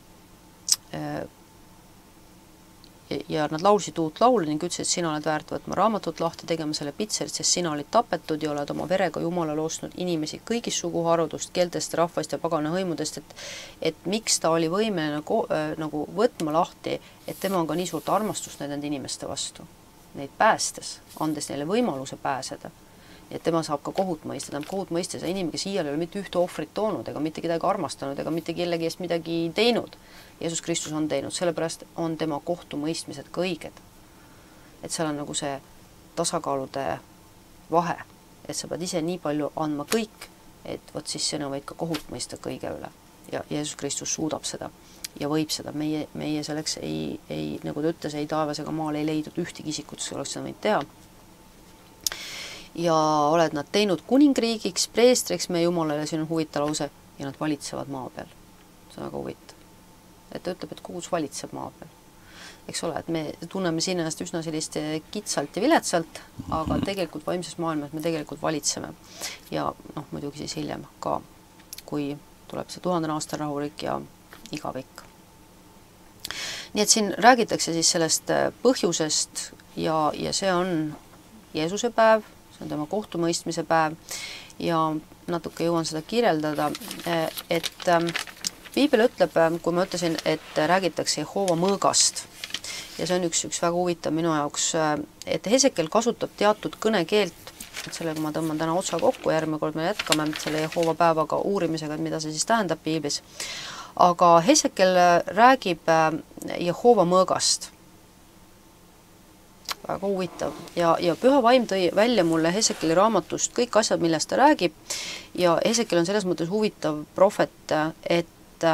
S2: ja nad laulsid uut laulu ning ütlesid, et sina oled väärt võtma raamatut lahti, tegema selle pitserit, sest sina olid tapetud ja oled oma verega Jumalale ostnud inimesi kõigist suguharudust, keeltest, rahvast ja pagana hõimudest, et miks ta oli võimeline nagu võtma lahti, et tema on ka nii suurt armastust nende inimeste vastu, neid päästes, andes neile võimaluse pääseda. et tema saab ka kohut mõista, tähendab kohut mõista see inimene, kes iial ei ole mitte ühte ohvrit toonud ega mitte kedagi armastanud ega mitte kellegi eest midagi teinud. Jeesus Kristus on teinud, sellepärast on tema kohtumõistmised ka õiged. Et seal on nagu see tasakaalude vahe, et sa pead ise nii palju andma kõik, et võt siis sina võid ka kohut mõista kõige üle. Ja Jeesus Kristus suudab seda ja võib seda. Meie selleks ei, nagu ta ütles, ei taevas ega maal ei leidnud ühtegi isikut, kes oleks seda võinud teha. Ja oled nad teinud kuningriigiks, preestriks meie Jumalale, siin on huvitav lause, ja nad valitsevad maa peal. See on väga huvitav. Et ta ütleb, et kogudus valitseb maa peal. Eks ole, et me tunneme siin ennast üsna sellist kitsalt ja viletsalt, aga tegelikult vaimses maailmas me tegelikult valitseme. Ja muidugi siis hiljem ka, kui tuleb see 1000 aastal rahulik ja igavik. Nii et siin räägitakse siis sellest põhjusest ja see on Jeesuse päev, see on tema kohtumõistmise päev ja natuke jõuan seda kirjeldada, et Piibel ütleb, kui ma ütlesin, et räägitakse Jehoova mõõgast ja see on üks väga huvitav minu jaoks, et Hesekiel kasutab teatud kõnekeelt, et sellega ma tõmban täna otsa kokku, järgmine kord me jätkame selle Jehoova päevaga uurimisega, et mida see siis tähendab Piiblis. Aga Hesekiel räägib Jehoova mõõgast. Väga huvitav. Ja Püha Vaim tõi välja mulle Hesekieli raamatust kõik asjad, millest ta räägib ja Hesekiel on selles mõttes huvitav prohvet, et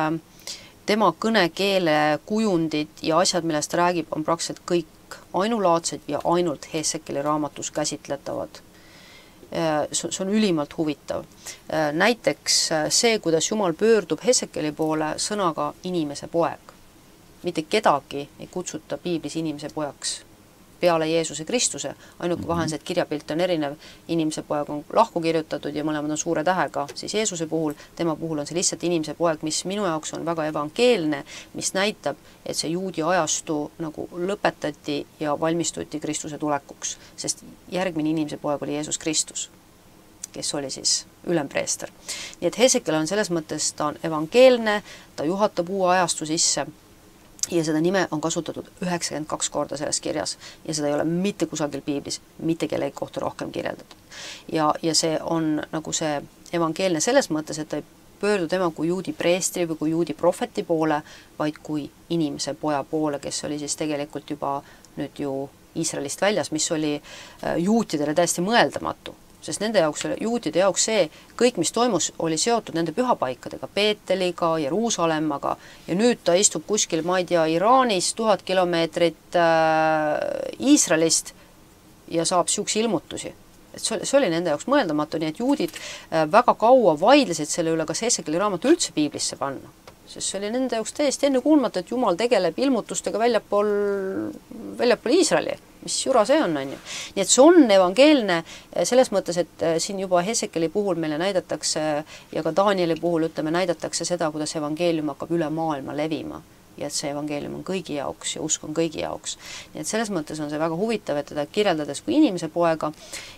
S2: tema kõnekeele kujundid ja asjad, millest räägib, on praktiliselt kõik ainulaadsed ja ainult Hesekieli raamatus käsitletavad. See on ülimalt huvitav. Näiteks see, kuidas Jumal pöördub Hesekieli poole sõnaga inimese poeg. Mitte kedagi ei kutsuta Piiblis inimese pojaks peale Jeesuse Kristuse, ainuke vahe on see, et kirjapilt on erinev, inimese poeg on lahku kirjutatud ja mõlemad on suure tähega, siis Jeesuse puhul, tema puhul on see lihtsalt inimese poeg, mis minu jaoks on väga evangeelne, mis näitab, et see juudi ajastu nagu lõpetati ja valmistuti Kristuse tulekuks, sest järgmine inimese poeg oli Jeesus Kristus, kes oli siis ülempreester. Nii et Hesekiel on selles mõttes, ta on evangeelne, ta juhatab uue ajastu sisse, ja seda nime on kasutatud 92 korda selles kirjas ja seda ei ole mitte kusagil Piiblis, mitte kellegi kohta rohkem kirjeldatud. Ja see on nagu see evangeelne selles mõttes, et ta ei pöördu tema kui juudi preestri või kui juudi prohveti poole, vaid kui inimese poja poole, kes oli siis tegelikult juba nüüd ju Iisraelist väljas, mis oli juutidele täiesti mõeldamatu. Sest nende jaoks, juutide jaoks see, kõik mis toimus, oli seotud nende pühapaikadega, Peeteliga, Jeruusalemmaga ja nüüd ta istub kuskil, ma ei tea, Iraanis 1000 kilomeetrit Iisraelist ja saab siuksi ilmutusi. Et see oli nende jaoks mõeldamatu, nii et juudid väga kaua vaidlesid selle üle, kas Hesekieli raamat üldse Piiblisse panna. Sest see oli nende jaoks täiesti ennekuulmatu, et Jumal tegeleb ilmutustega väljapool Iisraeli. Mis jura see on, on ju. Nii et see on evangeelne selles mõttes, et siin juba Hesekieli puhul meile näidatakse ja ka Danieli puhul näidatakse seda, kuidas evangeelium hakkab üle maailma levima ja et see evangeelium on kõigi jaoks ja usk on kõigi jaoks. Nii et selles mõttes on see väga huvitav, et teda kirjeldades kui inimese poega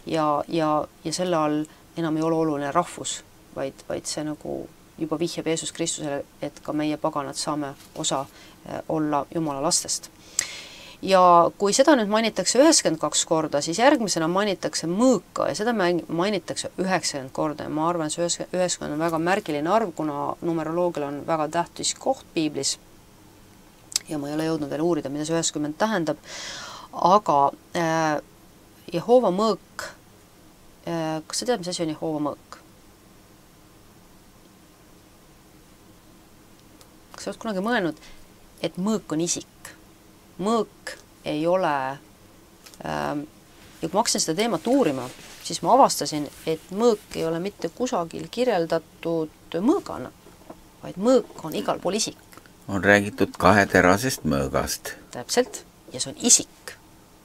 S2: ja selle all enam ei ole oluline rahvus, vaid see nagu juba vihjab Jeesus Kristusele, et ka meie paganad saame osa olla Jumala lastest. Ja kui seda nüüd mainitakse 92 korda, siis järgmisena mainitakse mõõka ja seda mainitakse 90 korda ja ma arvan, et see 90 on väga märgiline arv, kuna numeroloogial on väga tähtis koht Piiblis ja ma ei ole jõudnud veel uurida, mida see 90 tähendab, aga Jehoova mõõk, kas sa tead, mis asi on Jehoova mõõk? Kas sa oled kunagi mõelnud, et mõõk on isik? Mõõk ei ole, ja kui ma hakkasin seda teemat uurima, siis ma avastasin, et mõõk ei ole mitte kusagil kirjeldatud mõõgana, vaid mõõk on igal pool isik.
S1: On räägitud kaheterasest mõõgast.
S2: Täpselt, ja see on isik.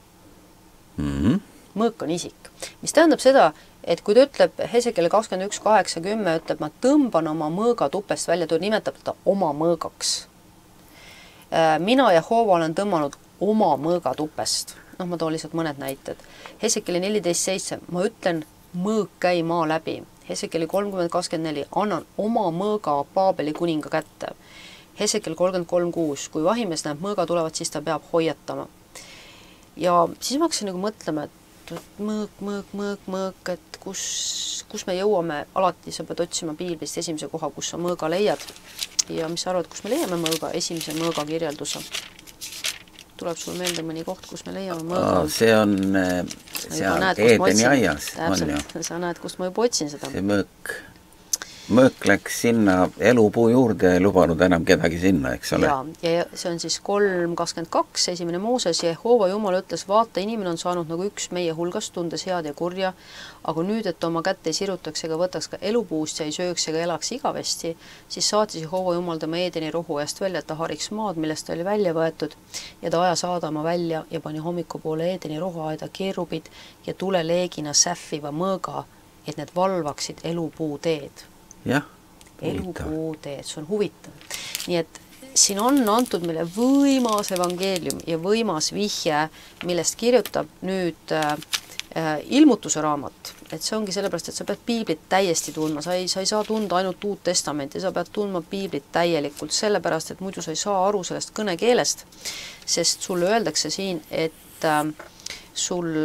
S2: Mõõk on isik, mis tähendab seda, et kui ta ütleb Hesekieli 21.8.10, ütleb, ma tõmban oma mõõga tupest välja, ta nimetab ta oma mõõgaks. Mina Jehoova olen tõmmanud oma mõõga tupest. Ma toon lihtsalt mõned näited. Hesekieli 14.7, ma ütlen, mõõg käi maa läbi. Hesekieli 30.24, annan oma mõõga Paabeli kuninga kätte. Hesekieli 33.6, kui vahimees näeb mõõga tulevat, siis ta peab hoiatama. Ja siis ma hakkasin nagu mõtlema, et mõõk, et kus me jõuame, alati sa pead otsima piiblist esimese koha, kus sa mõõga leiad. Ja mis sa arvad, kus me leiame mõõga, esimese mõõga kirjelduse? Tuleb sul meelde mõni koht, kus me leiame mõõga?
S1: See on Eedeni aias.
S2: Täpselt, sa näed, kust ma juba otsin seda.
S1: See mõõk läks sinna elupuu juurde ja ei lubanud enam kedagi sinna, eks ole?
S2: Ja see on siis 3.22, esimene Mooses, ja Jehova Jumal ütles, vaata, inimene on saanud nagu üks meie hulgast, tundes head ja kurja, aga nüüd, et oma kätte ei sirutaks ega võtaks ka elupuust ja ei sööks ega elaks igavesti, siis saatis Jehova Jumal tema Eedeni rohu eest välja, et ta hariks maad, millest ta oli välja võetud, ja ta ajas Aadama välja ja pani hommikupoole Eedeni rohuaeda keerubid ja tuleleegina sähviva mõõga, et need valvaksid elupuu teed.
S1: Jah,
S2: elupuu teed, see on huvitav. Nii et siin on antud meile võimas evangeelium ja võimas vihje, millest kirjutab nüüd ilmutuse raamat. Et see ongi sellepärast, et sa pead piiblit täiesti tundma, sa ei saa tunda ainult Uut Testamenti, sa pead tundma piiblit täielikult, sellepärast, et muidu sa ei saa aru sellest kõnekeelest, sest sulle öeldakse siin, et sul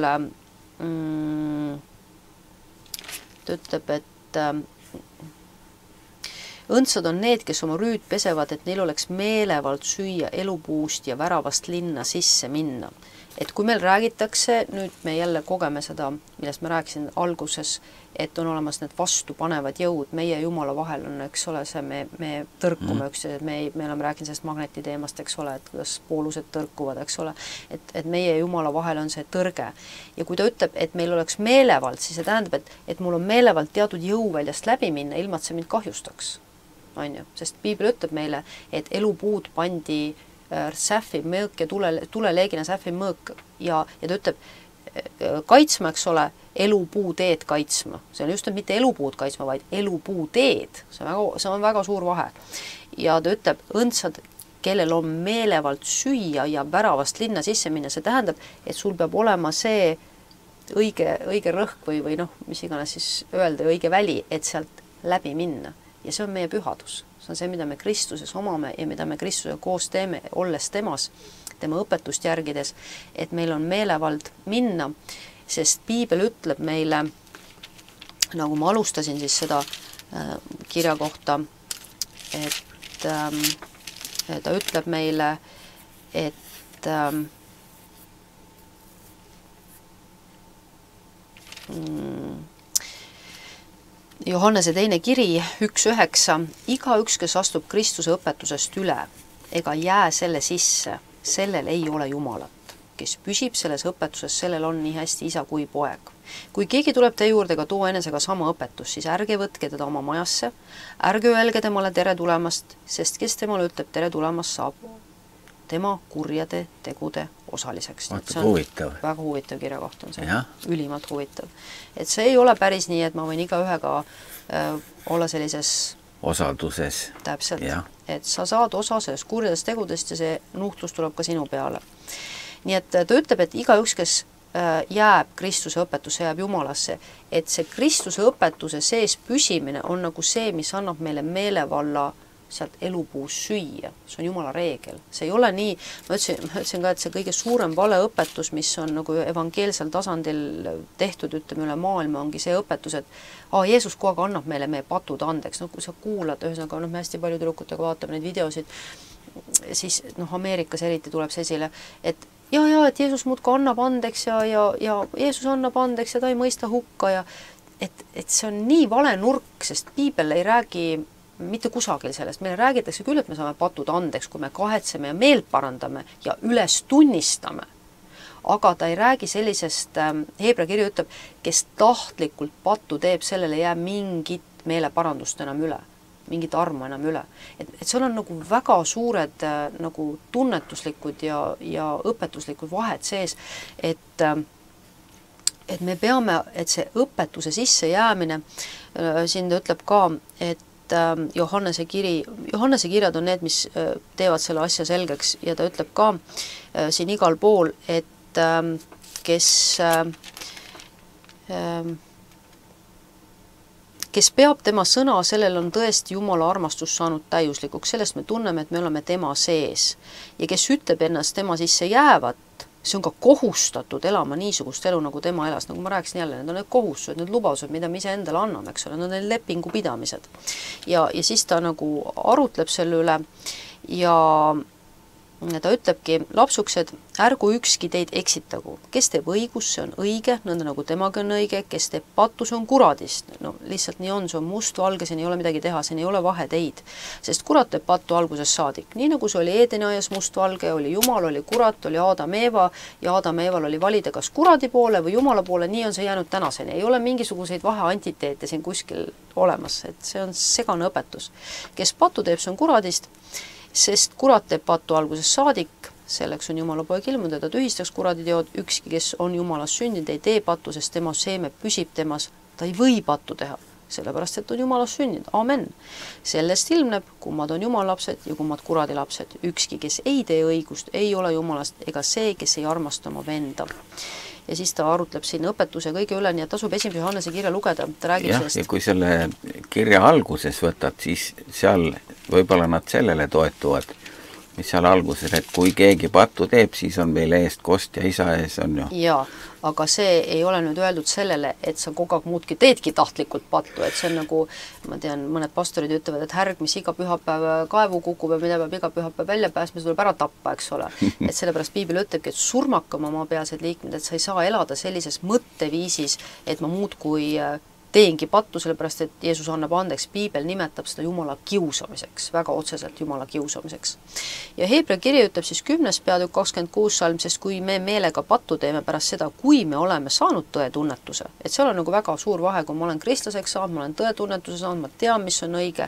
S2: ta ütleb, et õndsad on need, kes oma rüüd pesevad, et neil oleks meelevald süüa elupuust ja väravast linna sisse minna. Et kui meil räägitakse, nüüd me jälle kogeme seda, millest ma rääkisin alguses, et on olemas need vastupanevad jõud, meie Jumala vahel on, eks ole, see me tõrkume me oleme rääkinud sellest magnetiteemast, eks ole, et kuidas poolused tõrkuvad, eks ole, et meie Jumala vahel on see tõrge. Ja kui ta ütleb, et meil oleks meelevald, siis see tähendab, et mul on meelevald teatud jõuväljast läbi minna, ilma et see mind kahjustaks. On ju? Sest piibel ütleb meile, et elupuud pandi sähviv mõõk ja tuleleegina sähviv mõõk ja ta ütleb kaitsma, eks ole, elupuu teed kaitsma. See on just mitte elupuud kaitsma, vaid elupuu teed. See on väga suur vahe. Ja ta ütleb, õndsad, kellel on meelevald süüa ja väravast linna sisse minna, see tähendab, et sul peab olema see õige rõhk või noh, mis iganes siis öelda, õige väli, et sealt läbi minna. Ja see on meie pühadus. See on see, mida me Kristuses omame ja mida me Kristuse koos teeme, olles temas, tema õpetust järgides, et meil on meelevald minna, sest piibel ütleb meile, nagu ma alustasin siis seda kirja kohta, et ta ütleb meile, et Johannese teine kiri 1.9. Igaüks, kes astub Kristuse õpetusest üle, ega jää selle sisse, sellel ei ole Jumalat. Kes püsib selles õpetuses, sellel on nii hästi isa kui poeg. Kui keegi tuleb teie juurde ka too enesega sama õpetus, siis ärge võtke teda oma majasse, ärge öelge temale tere tulemast, sest kes temale ütleb tere tulemast, saab tema kurjade tegude osaliseks.
S1: See on huvitav.
S2: Väga huvitav kirja koht on see. Ülimalt huvitav. Et see ei ole päris nii, et ma võin iga ühega olla sellises
S1: osaduses.
S2: Täpselt. Et sa saad osa sellest kurjadest tegudest ja see nuhtlus tuleb ka sinu peale. Nii et ta ütleb, et igaüks, kes jääb Kristuse õpetusse, jääb Jumalasse, et see Kristuse õpetuse sees püsimine on nagu see, mis annab meile meelevalla sealt elupuus süüa. See on Jumala reegel. See ei ole nii, ma ütlesin ka, et see kõige suurem valeõpetus, mis on nagu evangeelsel tasandil tehtud, ütleme üle maailma, ongi see õpetus, et Jeesus kogu aeg annab meile meie patud andeks. Kui sa kuulad, ühesõnaga, me hästi palju tüdrukutega vaatame neid videosid, siis Ameerikas eriti tuleb see esile, et et Jeesus muudkui annab andeks ja Jeesus annab andeks ja ta ei mõista hukka ja et see on nii vale nurk, sest piibel ei räägi mitte kusagil sellest. Meile räägitakse küll, et me saame patud andeks, kui me kahetseme ja meelt parandame ja üles tunnistame. Aga ta ei räägi sellisest, Heebra kiri ütleb, kes tahtlikult pattu teeb, sellele jää mingit meeleparandust enam üle, mingit armu enam üle. Et seal on nagu väga suured nagu tunnetuslikud ja õpetuslikud vahed sees, et me peame, et see õpetuse sisse jäämine, siin ta ütleb ka, et Johannese kirjad on need, mis teevad selle asja selgeks ja ta ütleb ka siin igal pool, et kes peab tema sõna, sellel on tõesti Jumala armastus saanud täiuslikuks, sellest me tunneme, et me oleme tema sees ja kes ütleb ennast tema sisse jäävat, see on ka kohustatud elama niisugust elu, nagu tema elas, nagu ma rääkisin jälle, need on need kohustused, need lubadused, mida me ise endale anname, eks ole, need on need lepingupidamised. Ja siis ta nagu arutleb selle üle ja ta ütlebki lapsuksed, ärgu ükski teid eksitagu, kes teeb õigus, see on õige, nõnda nagu temagi on õige, kes teeb pattu, see on kuradist. No lihtsalt nii on, see on must-valge, siin ei ole midagi teha, siin ei ole vaheteid. Sest kurat teeb pattu algusest saadik. Nii nagu see oli Eedeni aias must-valge, oli Jumal, oli kurat, oli Aadam Eeva ja Aadam Eeval oli valida kas kuradi poole või Jumala poole, nii on see jäänud tänaseni. Ei ole mingisuguseid vaheantiteete siin kuskil olemas, et see on segane õpetus. Kes pattu teeb, see on kuradist, sest kurat teeb pattu algusest saadik, selleks on Jumala poeg ilmunud ja ta tühistaks kuraditeod, ükski, kes on Jumalast sündinud, ei tee pattu, sest tema seeme püsib temas, ta ei või pattu teha, sellepärast, et on Jumalast sündinud. Amen. Sellest ilmneb, kummad on Jumala lapsed ja kummad kuradi lapsed. Ükski, kes ei tee õigust, ei ole Jumalast, ega see, kes ei armasta oma venda. Ja siis ta arutleb siin õpetuse kõige üle, nii et tasub 1. Johannese kirja lugeda, ta räägib sellest.
S1: Ja kui selle kirja alguses võtad, siis seal võib-olla nad sellele toetuvad, mis seal alguses, et kui keegi pattu teeb, siis on meil eest kost ja isa ees on ju.
S2: Jaa, aga see ei ole nüüd öeldud sellele, et sa kogu aeg muudki teedki tahtlikult pattu, et see on nagu, ma tean, mõned pastorid ütlevad, et härg, mis iga pühapäev kaevu kukub ja mida peab iga pühapäev välja pääsma, see tuleb ära tappa, eks ole. Et sellepärast Piibel ütlebki, et surmakam oma pealsed liikmed, et sa ei saa elada sellises mõtteviisis, et ma muudkui teengi pattu, sellepärast, et Jeesus annab andeks. Piibel nimetab seda Jumala kiusamiseks, väga otseselt Jumala kiusamiseks. Ja Heebrea kiri ütleb siis 10. peatükk 26 salm, sest kui me meelega pattu teeme pärast seda, kui me oleme saanud tõetunnetuse, et seal on nagu väga suur vahe, kui ma olen kristlaseks saanud, ma olen tõetunnetuse saanud, ma tean, mis on õige,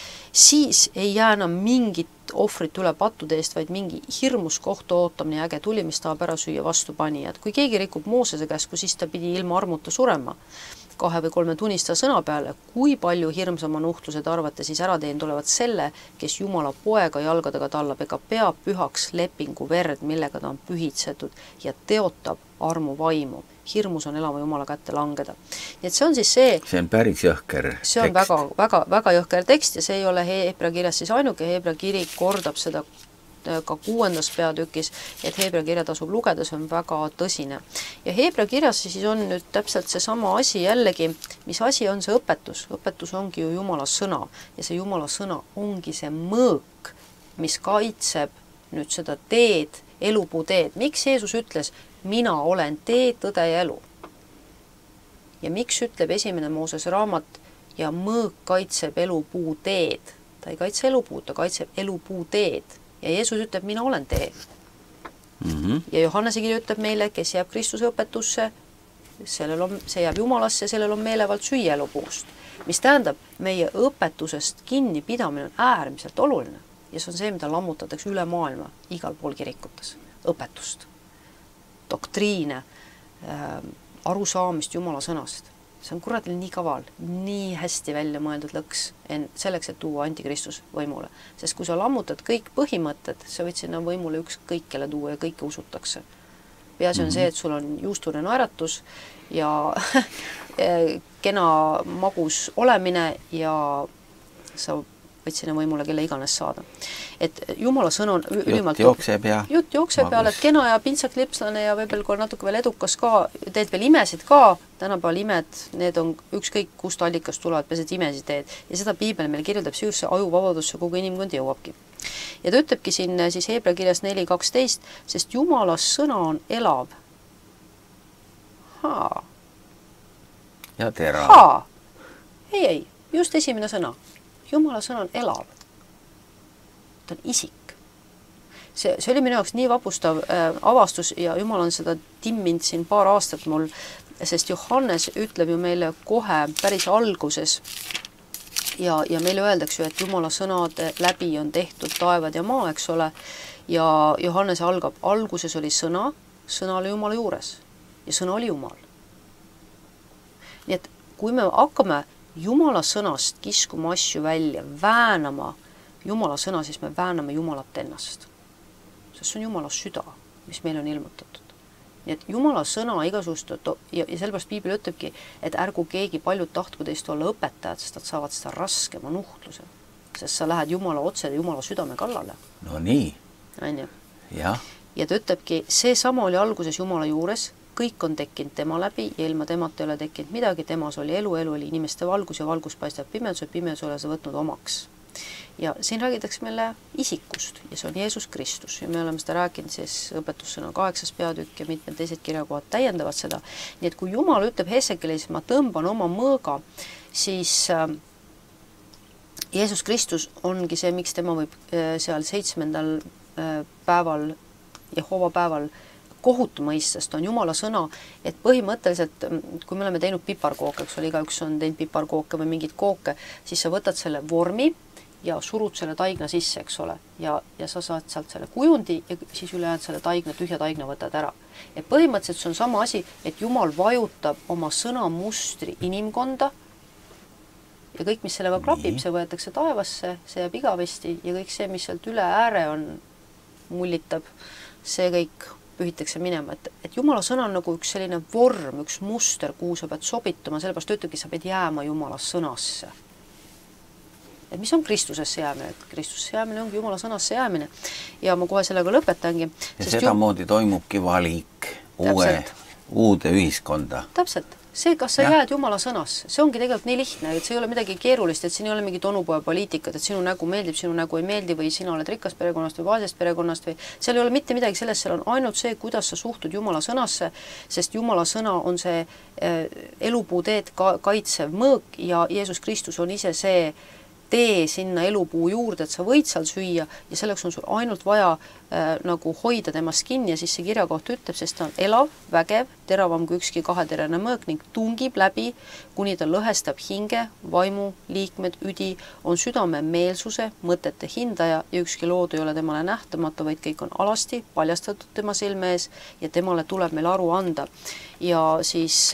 S2: siis ei jää enam mingit ohvrit üle pattude eest, vaid mingi hirmus kohtu ootamine ja äge tuli, mis tahab ära süüa vastupanijad. Kui keegi rikub Moosese käsku, siis ta pidi ilma armuta surema 2 või 3 tunnistaja sõna peale, kui palju hirmsama nuhtlused arvate, siis ära teen tulevad selle, kes Jumala poega jalgadega tallab ega peab pühaks lepingu verd, millega ta on pühitsetud ja teotab armu vaimu. Hirmus on elama Jumala kätte langeda. Nii et see on siis see... See
S1: on päris jõhker tekst.
S2: See on väga jõhker tekst ja see ei ole Heebrea kirjas siis ainuke, Heebrea kiri kordab seda ka 6. peatükis, et Heebrea kirja tasub lugeda, see on väga tõsine. Ja Heebrea kirjas siis on nüüd täpselt see sama asi jällegi, mis asi on see õpetus. Õpetus ongi ju Jumala sõna ja see Jumala sõna ongi see mõõk, mis kaitseb nüüd seda teed, elupuu teed. Miks Jeesus ütles, mina olen tee, tõde ja elu? Ja miks ütleb 1. Moosese raamat ja mõõk kaitseb elupuu teed? Ta ei kaitse elupuud, ta kaitseb elupuu teed. Ja Jeesus ütleb, mina olen tee. Ja Johannese kiri ütleb meile, kes jääb Kristuse õpetusse, see jääb Jumalasse, sellel on meelevald süüa elupuust. Mis tähendab, meie õpetusest kinni pidamine on äärmiselt oluline. Ja see on see, mida lammutatakse üle maailma, igal pool kirikutes. Õpetust, doktriine, arusaamist Jumala sõnast. See on kuradil nii kaval, nii hästi välja mõeldud lõks selleks, et tuua antikristus võimule. Sest kui sa lammutad kõik põhimõtted, sa võid sinna võimule ükskõik kelle tuua ja kõike usutakse. Peaasi on see, et sul on juustune naeratus ja kena magus olemine ja sa võid sinna võimule kelle iganes saada. Et Jumala sõna on ülimalt... Jutt jookseb peal, et kena ja pintsak lipslane ja võib-olla natuke veel edukas ka, teed veel imesid ka, tänapäeval imed, need on ükskõik kust allikast tulevad, pesed imesid teed. Ja seda Piibel meil kirjeldab siusse ajuvabadusse kogu inimkond jõuabki. Ja ta ütlebki siin siis Heebrea kirjas 4.12, sest Jumala sõna on elav.
S1: Ja terav.
S2: Ei, just esimene sõna. Jumala sõna on elav. Ta on isik. See oli minu jaoks nii vapustav avastus ja Jumal on seda timminud siin paar aastat mul, sest Johannes ütleb ju meile kohe päris alguses ja meile öeldakse ju, et Jumala sõnade läbi on tehtud taevad ja maa, eks ole, ja Johannes algab, alguses oli sõna, sõna oli Jumala juures ja sõna oli Jumal. Nii et kui me hakkame Jumala sõnast kiskuma asju välja, väänama Jumala sõna, siis me vääname Jumalat ennast. Sest see on Jumala süda, mis meil on ilmutatud. Nii et Jumala sõna igasugust, ja sellepärast Piibel ütlebki, et ärgu keegi paljud tahtku teist olla õpetajad, sest nad saavad seda raskema nuhtluse. Sest sa lähed Jumala otse Jumala südame kallale.
S1: No nii.
S2: Aine.
S1: Jah.
S2: ja ta ütlebki, see sama oli alguses Jumala juures, kõik on tekkinud tema läbi ja ilma temata ei ole tekkinud midagi, temas oli elu, elu oli inimeste valgus ja valgus paistab pimedus, pimedus ole see võtnud omaks. Ja siin räägitakse meile isikust ja see on Jeesus Kristus ja me oleme seda rääkinud siis õpetussõna 8. peatükk ja mitmed teised kirjakohad täiendavad seda. Nii et kui Jumal ütleb Hesekelis, ma tõmban oma mõõga, siis Jeesus Kristus ongi see, miks tema võib seal 7. päeval, Jehova päeval kohut mõistes, ta on Jumala sõna, et põhimõtteliselt, kui me oleme teinud piparkooke, eks ole, igaüks on teinud piparkooke või mingid kooke, siis sa võtad selle vormi ja surud selle taigna sisse, eks ole, ja sa saad sealt selle kujundi ja siis ülejäänud selle taigna, tühja taigna võtad ära. Et põhimõtteliselt see on sama asi, et Jumal vajutab oma sõnamustri inimkonda ja kõik, mis sellega klapib, see võetakse taevasse, see jääb igavesti ja kõik see, mis sealt üle ääre on, mullitab, see kõik pühitakse minema, et Jumala sõna on nagu üks selline vorm, üks muster, kuhu sa pead sobituma, sellepärast ütlebki, sa pead jääma Jumala sõnasse. Et mis on Kristusesse jäämine? Et Kristusesse jäämine ongi Jumala sõnasse jäämine. Ja ma kohe sellega lõpetangi.
S1: Ja sedamoodi toimubki valik uude ühiskonda.
S2: Täpselt. See, kas sa jääd Jumala sõnasse, see ongi tegelikult nii lihtne, et see ei ole midagi keerulist, et siin ei ole mingit onupoja poliitikat, et sinu nägu meeldib, sinu nägu ei meeldi või sina oled rikkast perekonnast või vaesest perekonnast või seal ei ole mitte midagi sellest, seal on ainult see, kuidas sa suhtud Jumala sõnasse, sest Jumala sõna on see elupuu teed kaitsev mõõk ja Jeesus Kristus on ise see tee sinna elupuu juurde, et sa võid seal süüa ja selleks on sul ainult vaja nagu hoida temast kinni ja siis see kirjakoht ütleb, sest ta on elav, vägev, teravam kui ükski kaheterane mõõk ning tungib läbi, kuni ta lõhestab hinge, vaimu, liikmed, üdi, on südame meelsuse, mõtete hindaja ja ükski lood ei ole temale nähtamatu, vaid kõik on alasti paljastatud tema silme ees ja temale tuleb meil aru anda. Ja siis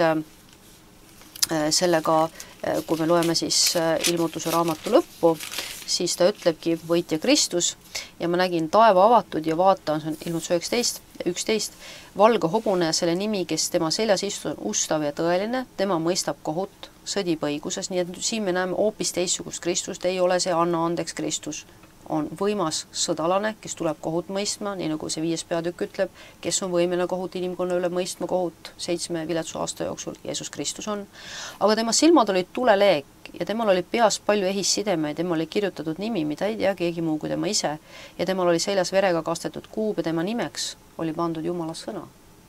S2: sellega, kui me loeme siis ilmutuse raamatu lõppu, siis ta ütlebki võitja Kristus ja ma nägin taeva avatud ja vaata, see on ilmutus 11, valge hobune ja selle nimi, kes tema seljas istud, on ustav ja tõeline, tema mõistab kohut, sõdib õiguses, nii et siin me näeme hoopis teistsugust Kristust, ei ole see anna andeks Kristus, on võimas sõdalane, kes tuleb kohut mõistma, nii nagu see 5. peatükk ütleb, kes on võimeline kohut inimkonna üle mõistma kohut 7 viletsu aasta jooksul, Jeesus Kristus on. Aga tema silmad olid tuleleek ja temal oli peas palju ehissidemeid, temal oli kirjutatud nimi, mida ei tea keegi muu kui tema ise ja temal oli seljas verega kastetud kuub ja tema nimeks oli pandud Jumala sõna.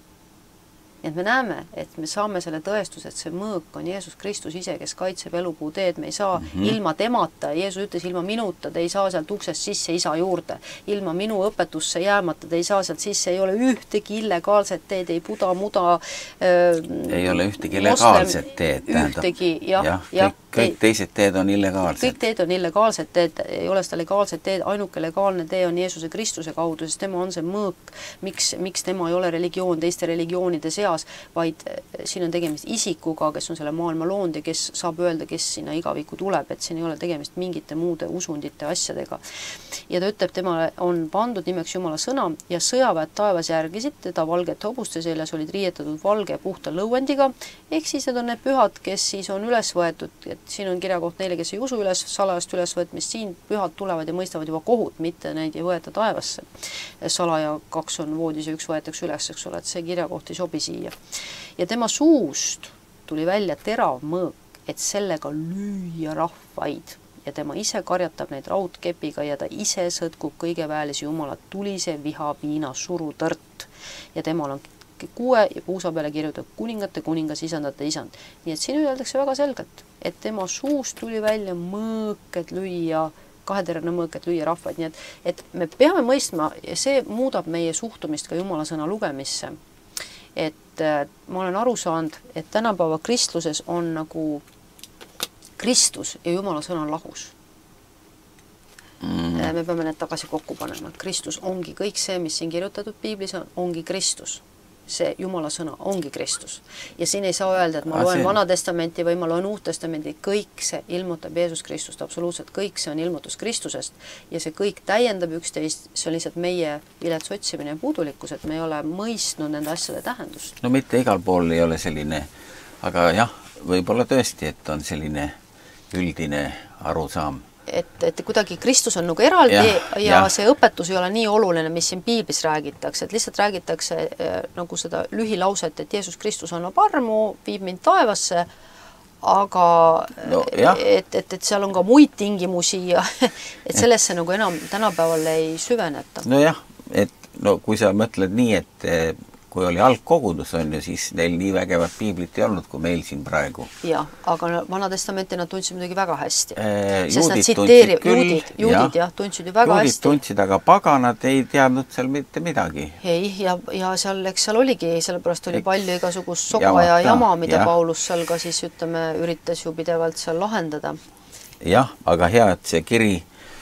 S2: Nii et me näeme, et me saame selle tõestuse, et see mõõk on Jeesus Kristus ise, kes kaitseb elupuu teed, me ei saa ilma temata, Jeesus ütles, ilma minuta te ei saa sealt uksest sisse isa juurde, ilma minu õpetusse jäämata te ei saa sealt sisse, ei ole ühtegi illegaalset teed, ei puda-muda
S1: ei ole ühtegi legaalset teed,
S2: ühtegi,
S1: kõik teised teed on illegaalsed.
S2: Kõik teed on illegaalsed teed, ei ole seda legaalset teed, ainuke legaalne tee on Jeesuse Kristuse kaudu, sest tema on see mõõk, miks tema ei ole religioon teiste religioonide seas, vaid siin on tegemist isikuga, kes on selle maailma loonud ja kes saab öelda, kes sinna igavikku tuleb, et siin ei ole tegemist mingite muude usundite asjadega. Ja ta ütleb, tema on pandud nimeks Jumala sõna ja sõjaväed taevas järgisid, teda valgete hobuste seljas olid riietatud valge puhta lõuendiga, ehk siis need on need pühad, kes siis on üles võetud, et siin on kirjakoht neile, kes ei usu salajast ülesvõtmist, siin pühad tulevad ja mõistavad juba kohut, mitte neid ei võeta taevasse. Salaja 2 on voodis ja 1 võetakse üles, eks ole, et see kirjakoht ei sobi siia. Ja tema suust tuli välja terav mõõk, et sellega lüüa rahvaid ja tema ise karjatab neid raudkepiga ja ta ise sõtkub kõigeväelisi Jumala tulise viha viina surutõrt ja temal on kuue ja puusa peale kirjutab kuningate kuningas, isandate isand. Nii et siin öeldakse väga selgelt, et tema suust tuli välja mõõk, et lüüa, kaheterane mõõk, et lüüa rahvaid. Nii et me peame mõistma ja see muudab meie suhtumist ka Jumala sõna lugemisse. Et ma olen aru saanud, et tänapäeva kristluses on nagu Kristus ja Jumala sõna on lahus. Me peame need tagasi kokku panema. Kristus ongi kõik see, mis siin kirjutatud Piiblis on, ongi Kristus. See Jumala sõna ongi Kristus. Ja siin ei saa öelda, et ma loen Vana Testamenti või ma loen Uut Testamenti, kõik see ilmutab Jeesus Kristust, absoluutselt kõik see on ilmutus Kristusest ja see kõik täiendab üksteist, see on lihtsalt meie vilets otsimine ja puudulikkus, et me ei ole mõistnud nende asjade tähendust.
S1: No mitte igal pool ei ole selline, aga jah, võib-olla tõesti, et on selline üldine arusaam.
S2: et kuidagi Kristus on nagu eraldi ja see õpetus ei ole nii oluline, mis siin piiblis räägitakse, et lihtsalt räägitakse nagu seda lühilauset, et Jeesus Kristus annab armu, viib mind taevasse, aga et seal on ka muid tingimusi ja et sellesse nagu enam tänapäeval ei süveneta.
S1: Nojah, et kui sa mõtled nii, et kui oli algkogudus on ju, siis neil nii vägevat piiblit ei olnud, kui meil siin praegu.
S2: Jah, aga Vana Testamenti nad tundsid muidugi väga hästi.
S1: Juudid tundsid küll.
S2: Juudid tundsid ju väga hästi.
S1: Juudid tundsid, aga paganad ei teadnud seal mitte midagi.
S2: Ei, ja seal, eks seal oligi, sellepärast oli palju igasugust soka ja jama, mida Paulus seal ka siis, ütleme, üritas ju pidevalt seal lahendada.
S1: Jah, aga hea, et see kiri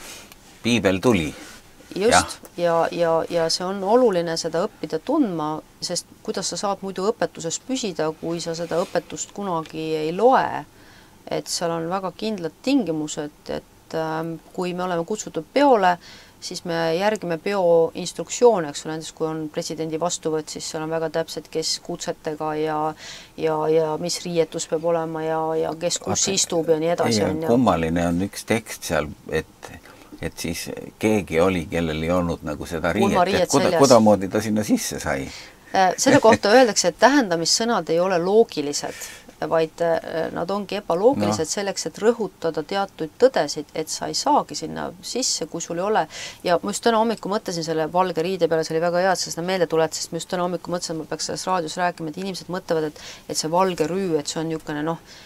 S1: piibel tuli.
S2: Just, ja see on oluline seda õppida tundma, sest kuidas sa saad muidu õpetuses püsida, kui sa seda õpetust kunagi ei loe, et seal on väga kindlad tingimused, et kui me oleme kutsutud peole, siis me järgime peo instruktsioone, eks ole, näiteks kui on presidendi vastuvõtt, siis seal on väga täpselt, kes kutsetega ja mis riietus peab olema ja kes kus istub ja nii edasi.
S1: Kummaline on üks tekst seal, et siis keegi oli, kellel ei olnud nagu seda riiet, et kudamoodi ta sinna sisse sai?
S2: Selle kohta öeldakse, et tähendamissõnad ei ole loogilised, vaid nad ongi ebaloogilised selleks, et rõhutada teatuid tõdesid, et sa ei saagi sinna sisse, kui sul ei ole. Ja ma just täna hommiku mõtlesin selle valge riide peale, see oli väga hea, et seda meelde tulet, sest ma just täna hommiku mõtlesin, et ma peaks selles raadios rääkima, et inimesed mõtlevad, et see valge rüü, et see on niisugune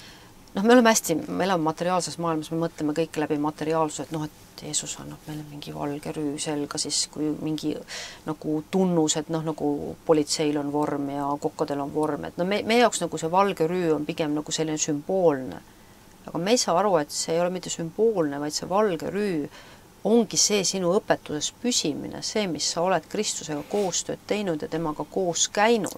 S2: me oleme hästi, me elame materiaalses maailmas, me mõtleme kõik läbi materiaalsus, et et Jeesus annab meile mingi valge rüü selga, siis kui mingi nagu tunnus, et nagu politseil on vorm ja kokkadel on vorm, et meie jaoks nagu see valge rüü on pigem nagu selline sümboolne. Aga me ei saa aru, et see ei ole mitte sümboolne, vaid see valge rüü ongi see sinu õpetuses püsimine, see, mis sa oled Kristusega koostööd teinud ja temaga koos käinud.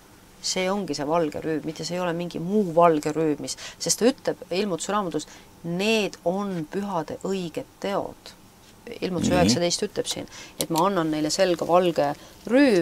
S2: See ongi see valge rüü, mitte see ei ole mingi muu valge rüü, sest ta ütleb Ilmutuse raamatus, need on pühade õiged teod. Ilmutuse 19 ütleb siin, et ma annan neile selga valge rüü,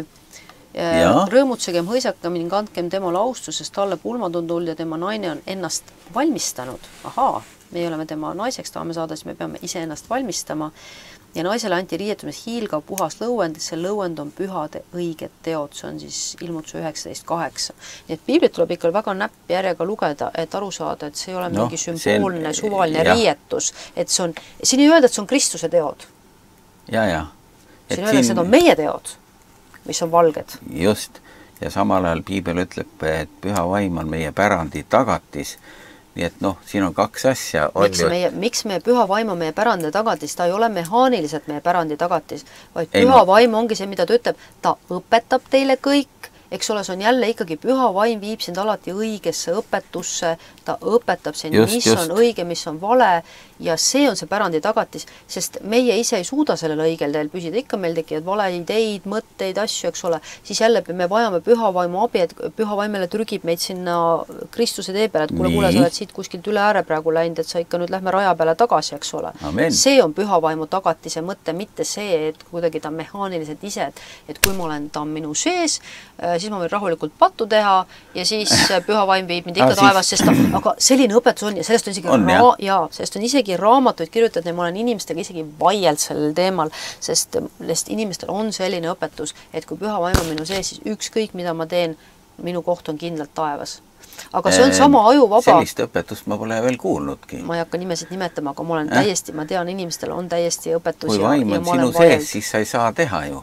S2: rõõmutsegem, hõisakam ning andkem temale austusest, talle pulmad on tulnud ja tema naine on ennast valmistanud. Ahaa, me oleme tema naiseks, tahame saada, siis me peame ise ennast valmistama. Ja naisele anti riietumis hiilgav puhas lõuend, see lõuend on pühade õiged teod, see on siis Ilmutuse 19.8. Nii et piiblit tuleb ikka väga näppjärjega lugeda, et aru saada, et see ei ole mingi sümboolne, suvaline riietus, et see on, siin ei öelda, et see on Kristuse teod.
S1: Ja.
S2: Siin ei öelda, et see on meie teod, mis on valged.
S1: Just, ja samal ajal piibel ütleb, et püha vaim on meie pärandi tagatis. Nii et siin on kaks asja.
S2: Miks meie püha vaim on meie pärandi tagatis? Ta ei ole mehaaniliselt meie pärandi tagatis, vaid püha vaim ongi see, mida ta ütleb, ta õpetab teile kõik, eks ole, see on jälle ikkagi püha vaim viib sind alati õigesse õpetusse, ta õpetab sind, mis on õige, mis on vale ja see on see pärandi tagatis, sest meie ise ei suuda sellel õigel teel püsida, ikka meil tekivad vale ideid, mõtteid, asju, eks ole, siis jälle me vajame püha vaimu abi, et püha vaimele trügib meid sinna Kristuse tee peale, et kuule, sa oled siit kuskilt üle ääre praegu läinud, et sa ikka nüüd lähme raja peale tagasi, eks ole.
S1: Amen.
S2: See on püha vaimu tagatise mõte, mitte see, et kuidagi ta mehaaniliselt ise, et kui ma olen, ta on minu sees, siis ma võin rahulikult pattu teha ja siis püha vaim viib mind ikka taevas, sest aga selline õpetus on ja sellest on isegi raamatuid kirjutad ja ma olen inimestega isegi vaield sellel teemal, sest inimestel on selline õpetus, et kui püha vaim on minu sees, siis ükskõik mida ma teen, minu koht on kindlalt taevas. Aga see on sama ajuvaba.
S1: Sellist õpetust ma pole veel kuulnudki.
S2: Ma ei hakka nimesid nimetama, aga ma olen täiesti, ma tean, inimestel on täiesti õpetus.
S1: Kui vaim on sinu sees, siis sa ei saa teha ju.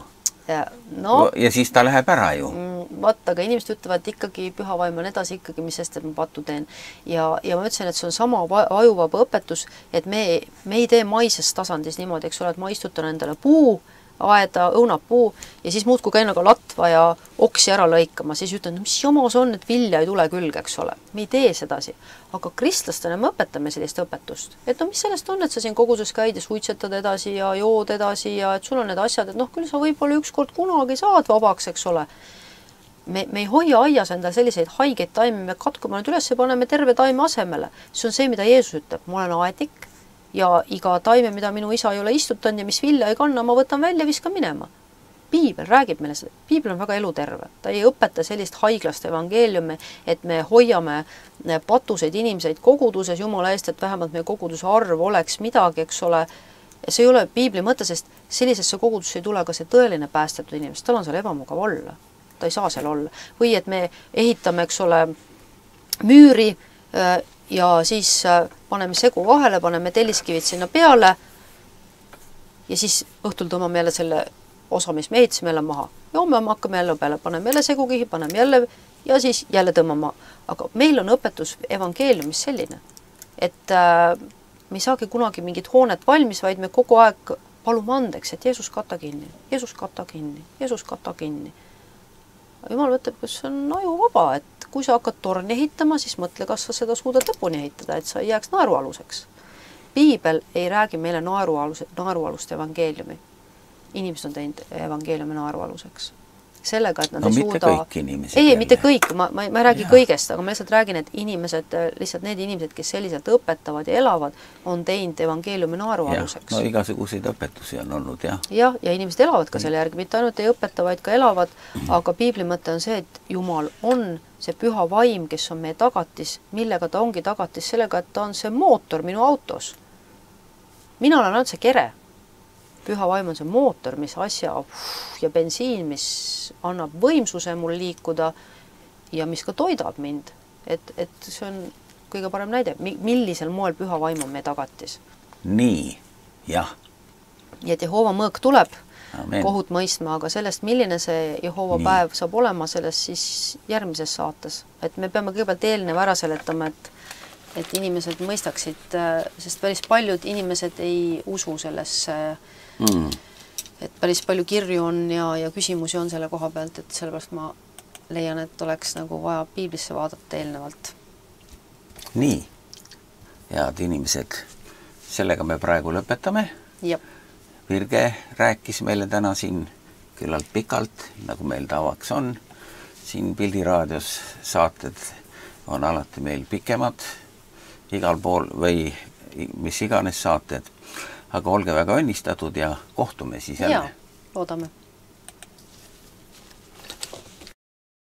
S1: Ja siis ta läheb ära ju.
S2: Vaata, aga inimesed ütlevad ikkagi püha vaim on edasi ikkagi, mis sest, et ma pattu teen. Ja ma ütlesin, et see on sama ajuvaba õpetus, et me ei tee maises tasandis niimoodi, eks ole, et ma istutan endale puu, aeda, õunapuu ja siis muudku käin aga latva ja oksi ära lõikama, siis ütlen, mis jomas on, et vilja ei tule külge, eks ole. Me ei tee sedasi. Aga kristlastena me õpetame sellist õpetust. Et mis sellest on, et sa siin koguses käid ja suitsetad edasi ja jood edasi ja et sul on need asjad, et küll sa võib-olla ükskord kunagi saad vabaks, eks ole. Me ei hoia aias enda selliseid haigeid taimi, me katkume nüüd üles ja paneme terve taime asemele. See on see, mida Jeesus ütleb. Ma olen aedik ja iga taime, mida minu isa ei ole istutanud ja mis vilja ei kanna, ma võtan välja ja viskan minema. piibel räägib meile seda, piibel on väga eluterve, ta ei õpeta sellist haiglast evangeeliumi, et me hoiame patuseid inimeseid koguduses Jumala eest, et vähemalt meie koguduse arv oleks midagi, eks ole, see ei ole piibli mõte, sest sellisesse kogudusse ei tule ka see tõeline päästetud inimest, tal on seal ebamugav olla, ta ei saa seal olla. Või et me ehitame, eks ole, müüri ja siis paneme segu vahele, paneme telliskivid sinna peale ja siis õhtul tõmbame jälle selle osa, mis me ehitasime jälle maha. Ja homme hakkame jälle peale, paneme jälle segukihi, paneme jälle ja siis jälle tõmbame maha. Aga meil on õpetus evangeeliumis selline, et me ei saagi kunagi mingit hoonet valmis, vaid me kogu aeg palume andeks, et Jeesus kata kinni, Jeesus kata kinni, Jeesus kata kinni. Jumal võtab, kas see on aju vaba, et kui sa hakkad torni ehitama, siis mõtle, kas sa seda suudad lõpuni ehitada, et sa ei jääks naerualuseks. Piibel ei räägi meile naerualust evangeeliumi. Inimesed on teinud evangeeliumi naerualuseks. Sellega, et nad ei suuda...
S1: kõik inimesed.
S2: Ei, mitte kõik, ma ei räägi kõigest, aga ma lihtsalt räägin, et inimesed, lihtsalt need inimesed, kes selliselt õpetavad ja elavad, on teinud evangeeliumi naerualuseks.
S1: No igasuguseid õpetusi on olnud, jah.
S2: Jah, ja inimesed elavad ka selle järgi, mitte ainult ei õpeta, vaid ka elavad, aga piibli mõte on see, et Jumal on see püha vaim, kes on meie tagatis, millega ta ongi tagatis, sellega, et ta on see mootor minu autos. Mina olen ainult see kere. Püha vaim on see mootor, mis asja ja bensiin, mis annab võimsuse mul liikuda ja mis ka toidab mind. Et see on kõige parem näide, millisel moel püha vaim on meie tagatis.
S1: Nii, jah.
S2: Ja et Jehova mõõk tuleb
S1: Amen.
S2: Kohut mõistma, aga sellest, milline see Jehova päev saab olema, sellest siis järgmises saates. Et me peame kõigepealt eelneva ära seletama, et inimesed mõistaksid, sest päris paljud inimesed ei usu sellesse et päris palju kirju on ja küsimusi on selle koha pealt, et sellepärast ma leian, et oleks nagu vaja piiblisse vaadata eelnevalt.
S1: Nii, head inimesed, sellega me praegu lõpetame.
S2: Jep.
S1: Virge rääkis meile täna siin küllalt pikalt, nagu meil tavaks on. Siin Pildiraadios saated on alati meil pikemad, igal pool või mis iganes saated. Aga olge väga õnnistatud ja kohtume siis jälle.
S2: Jaa, loodame.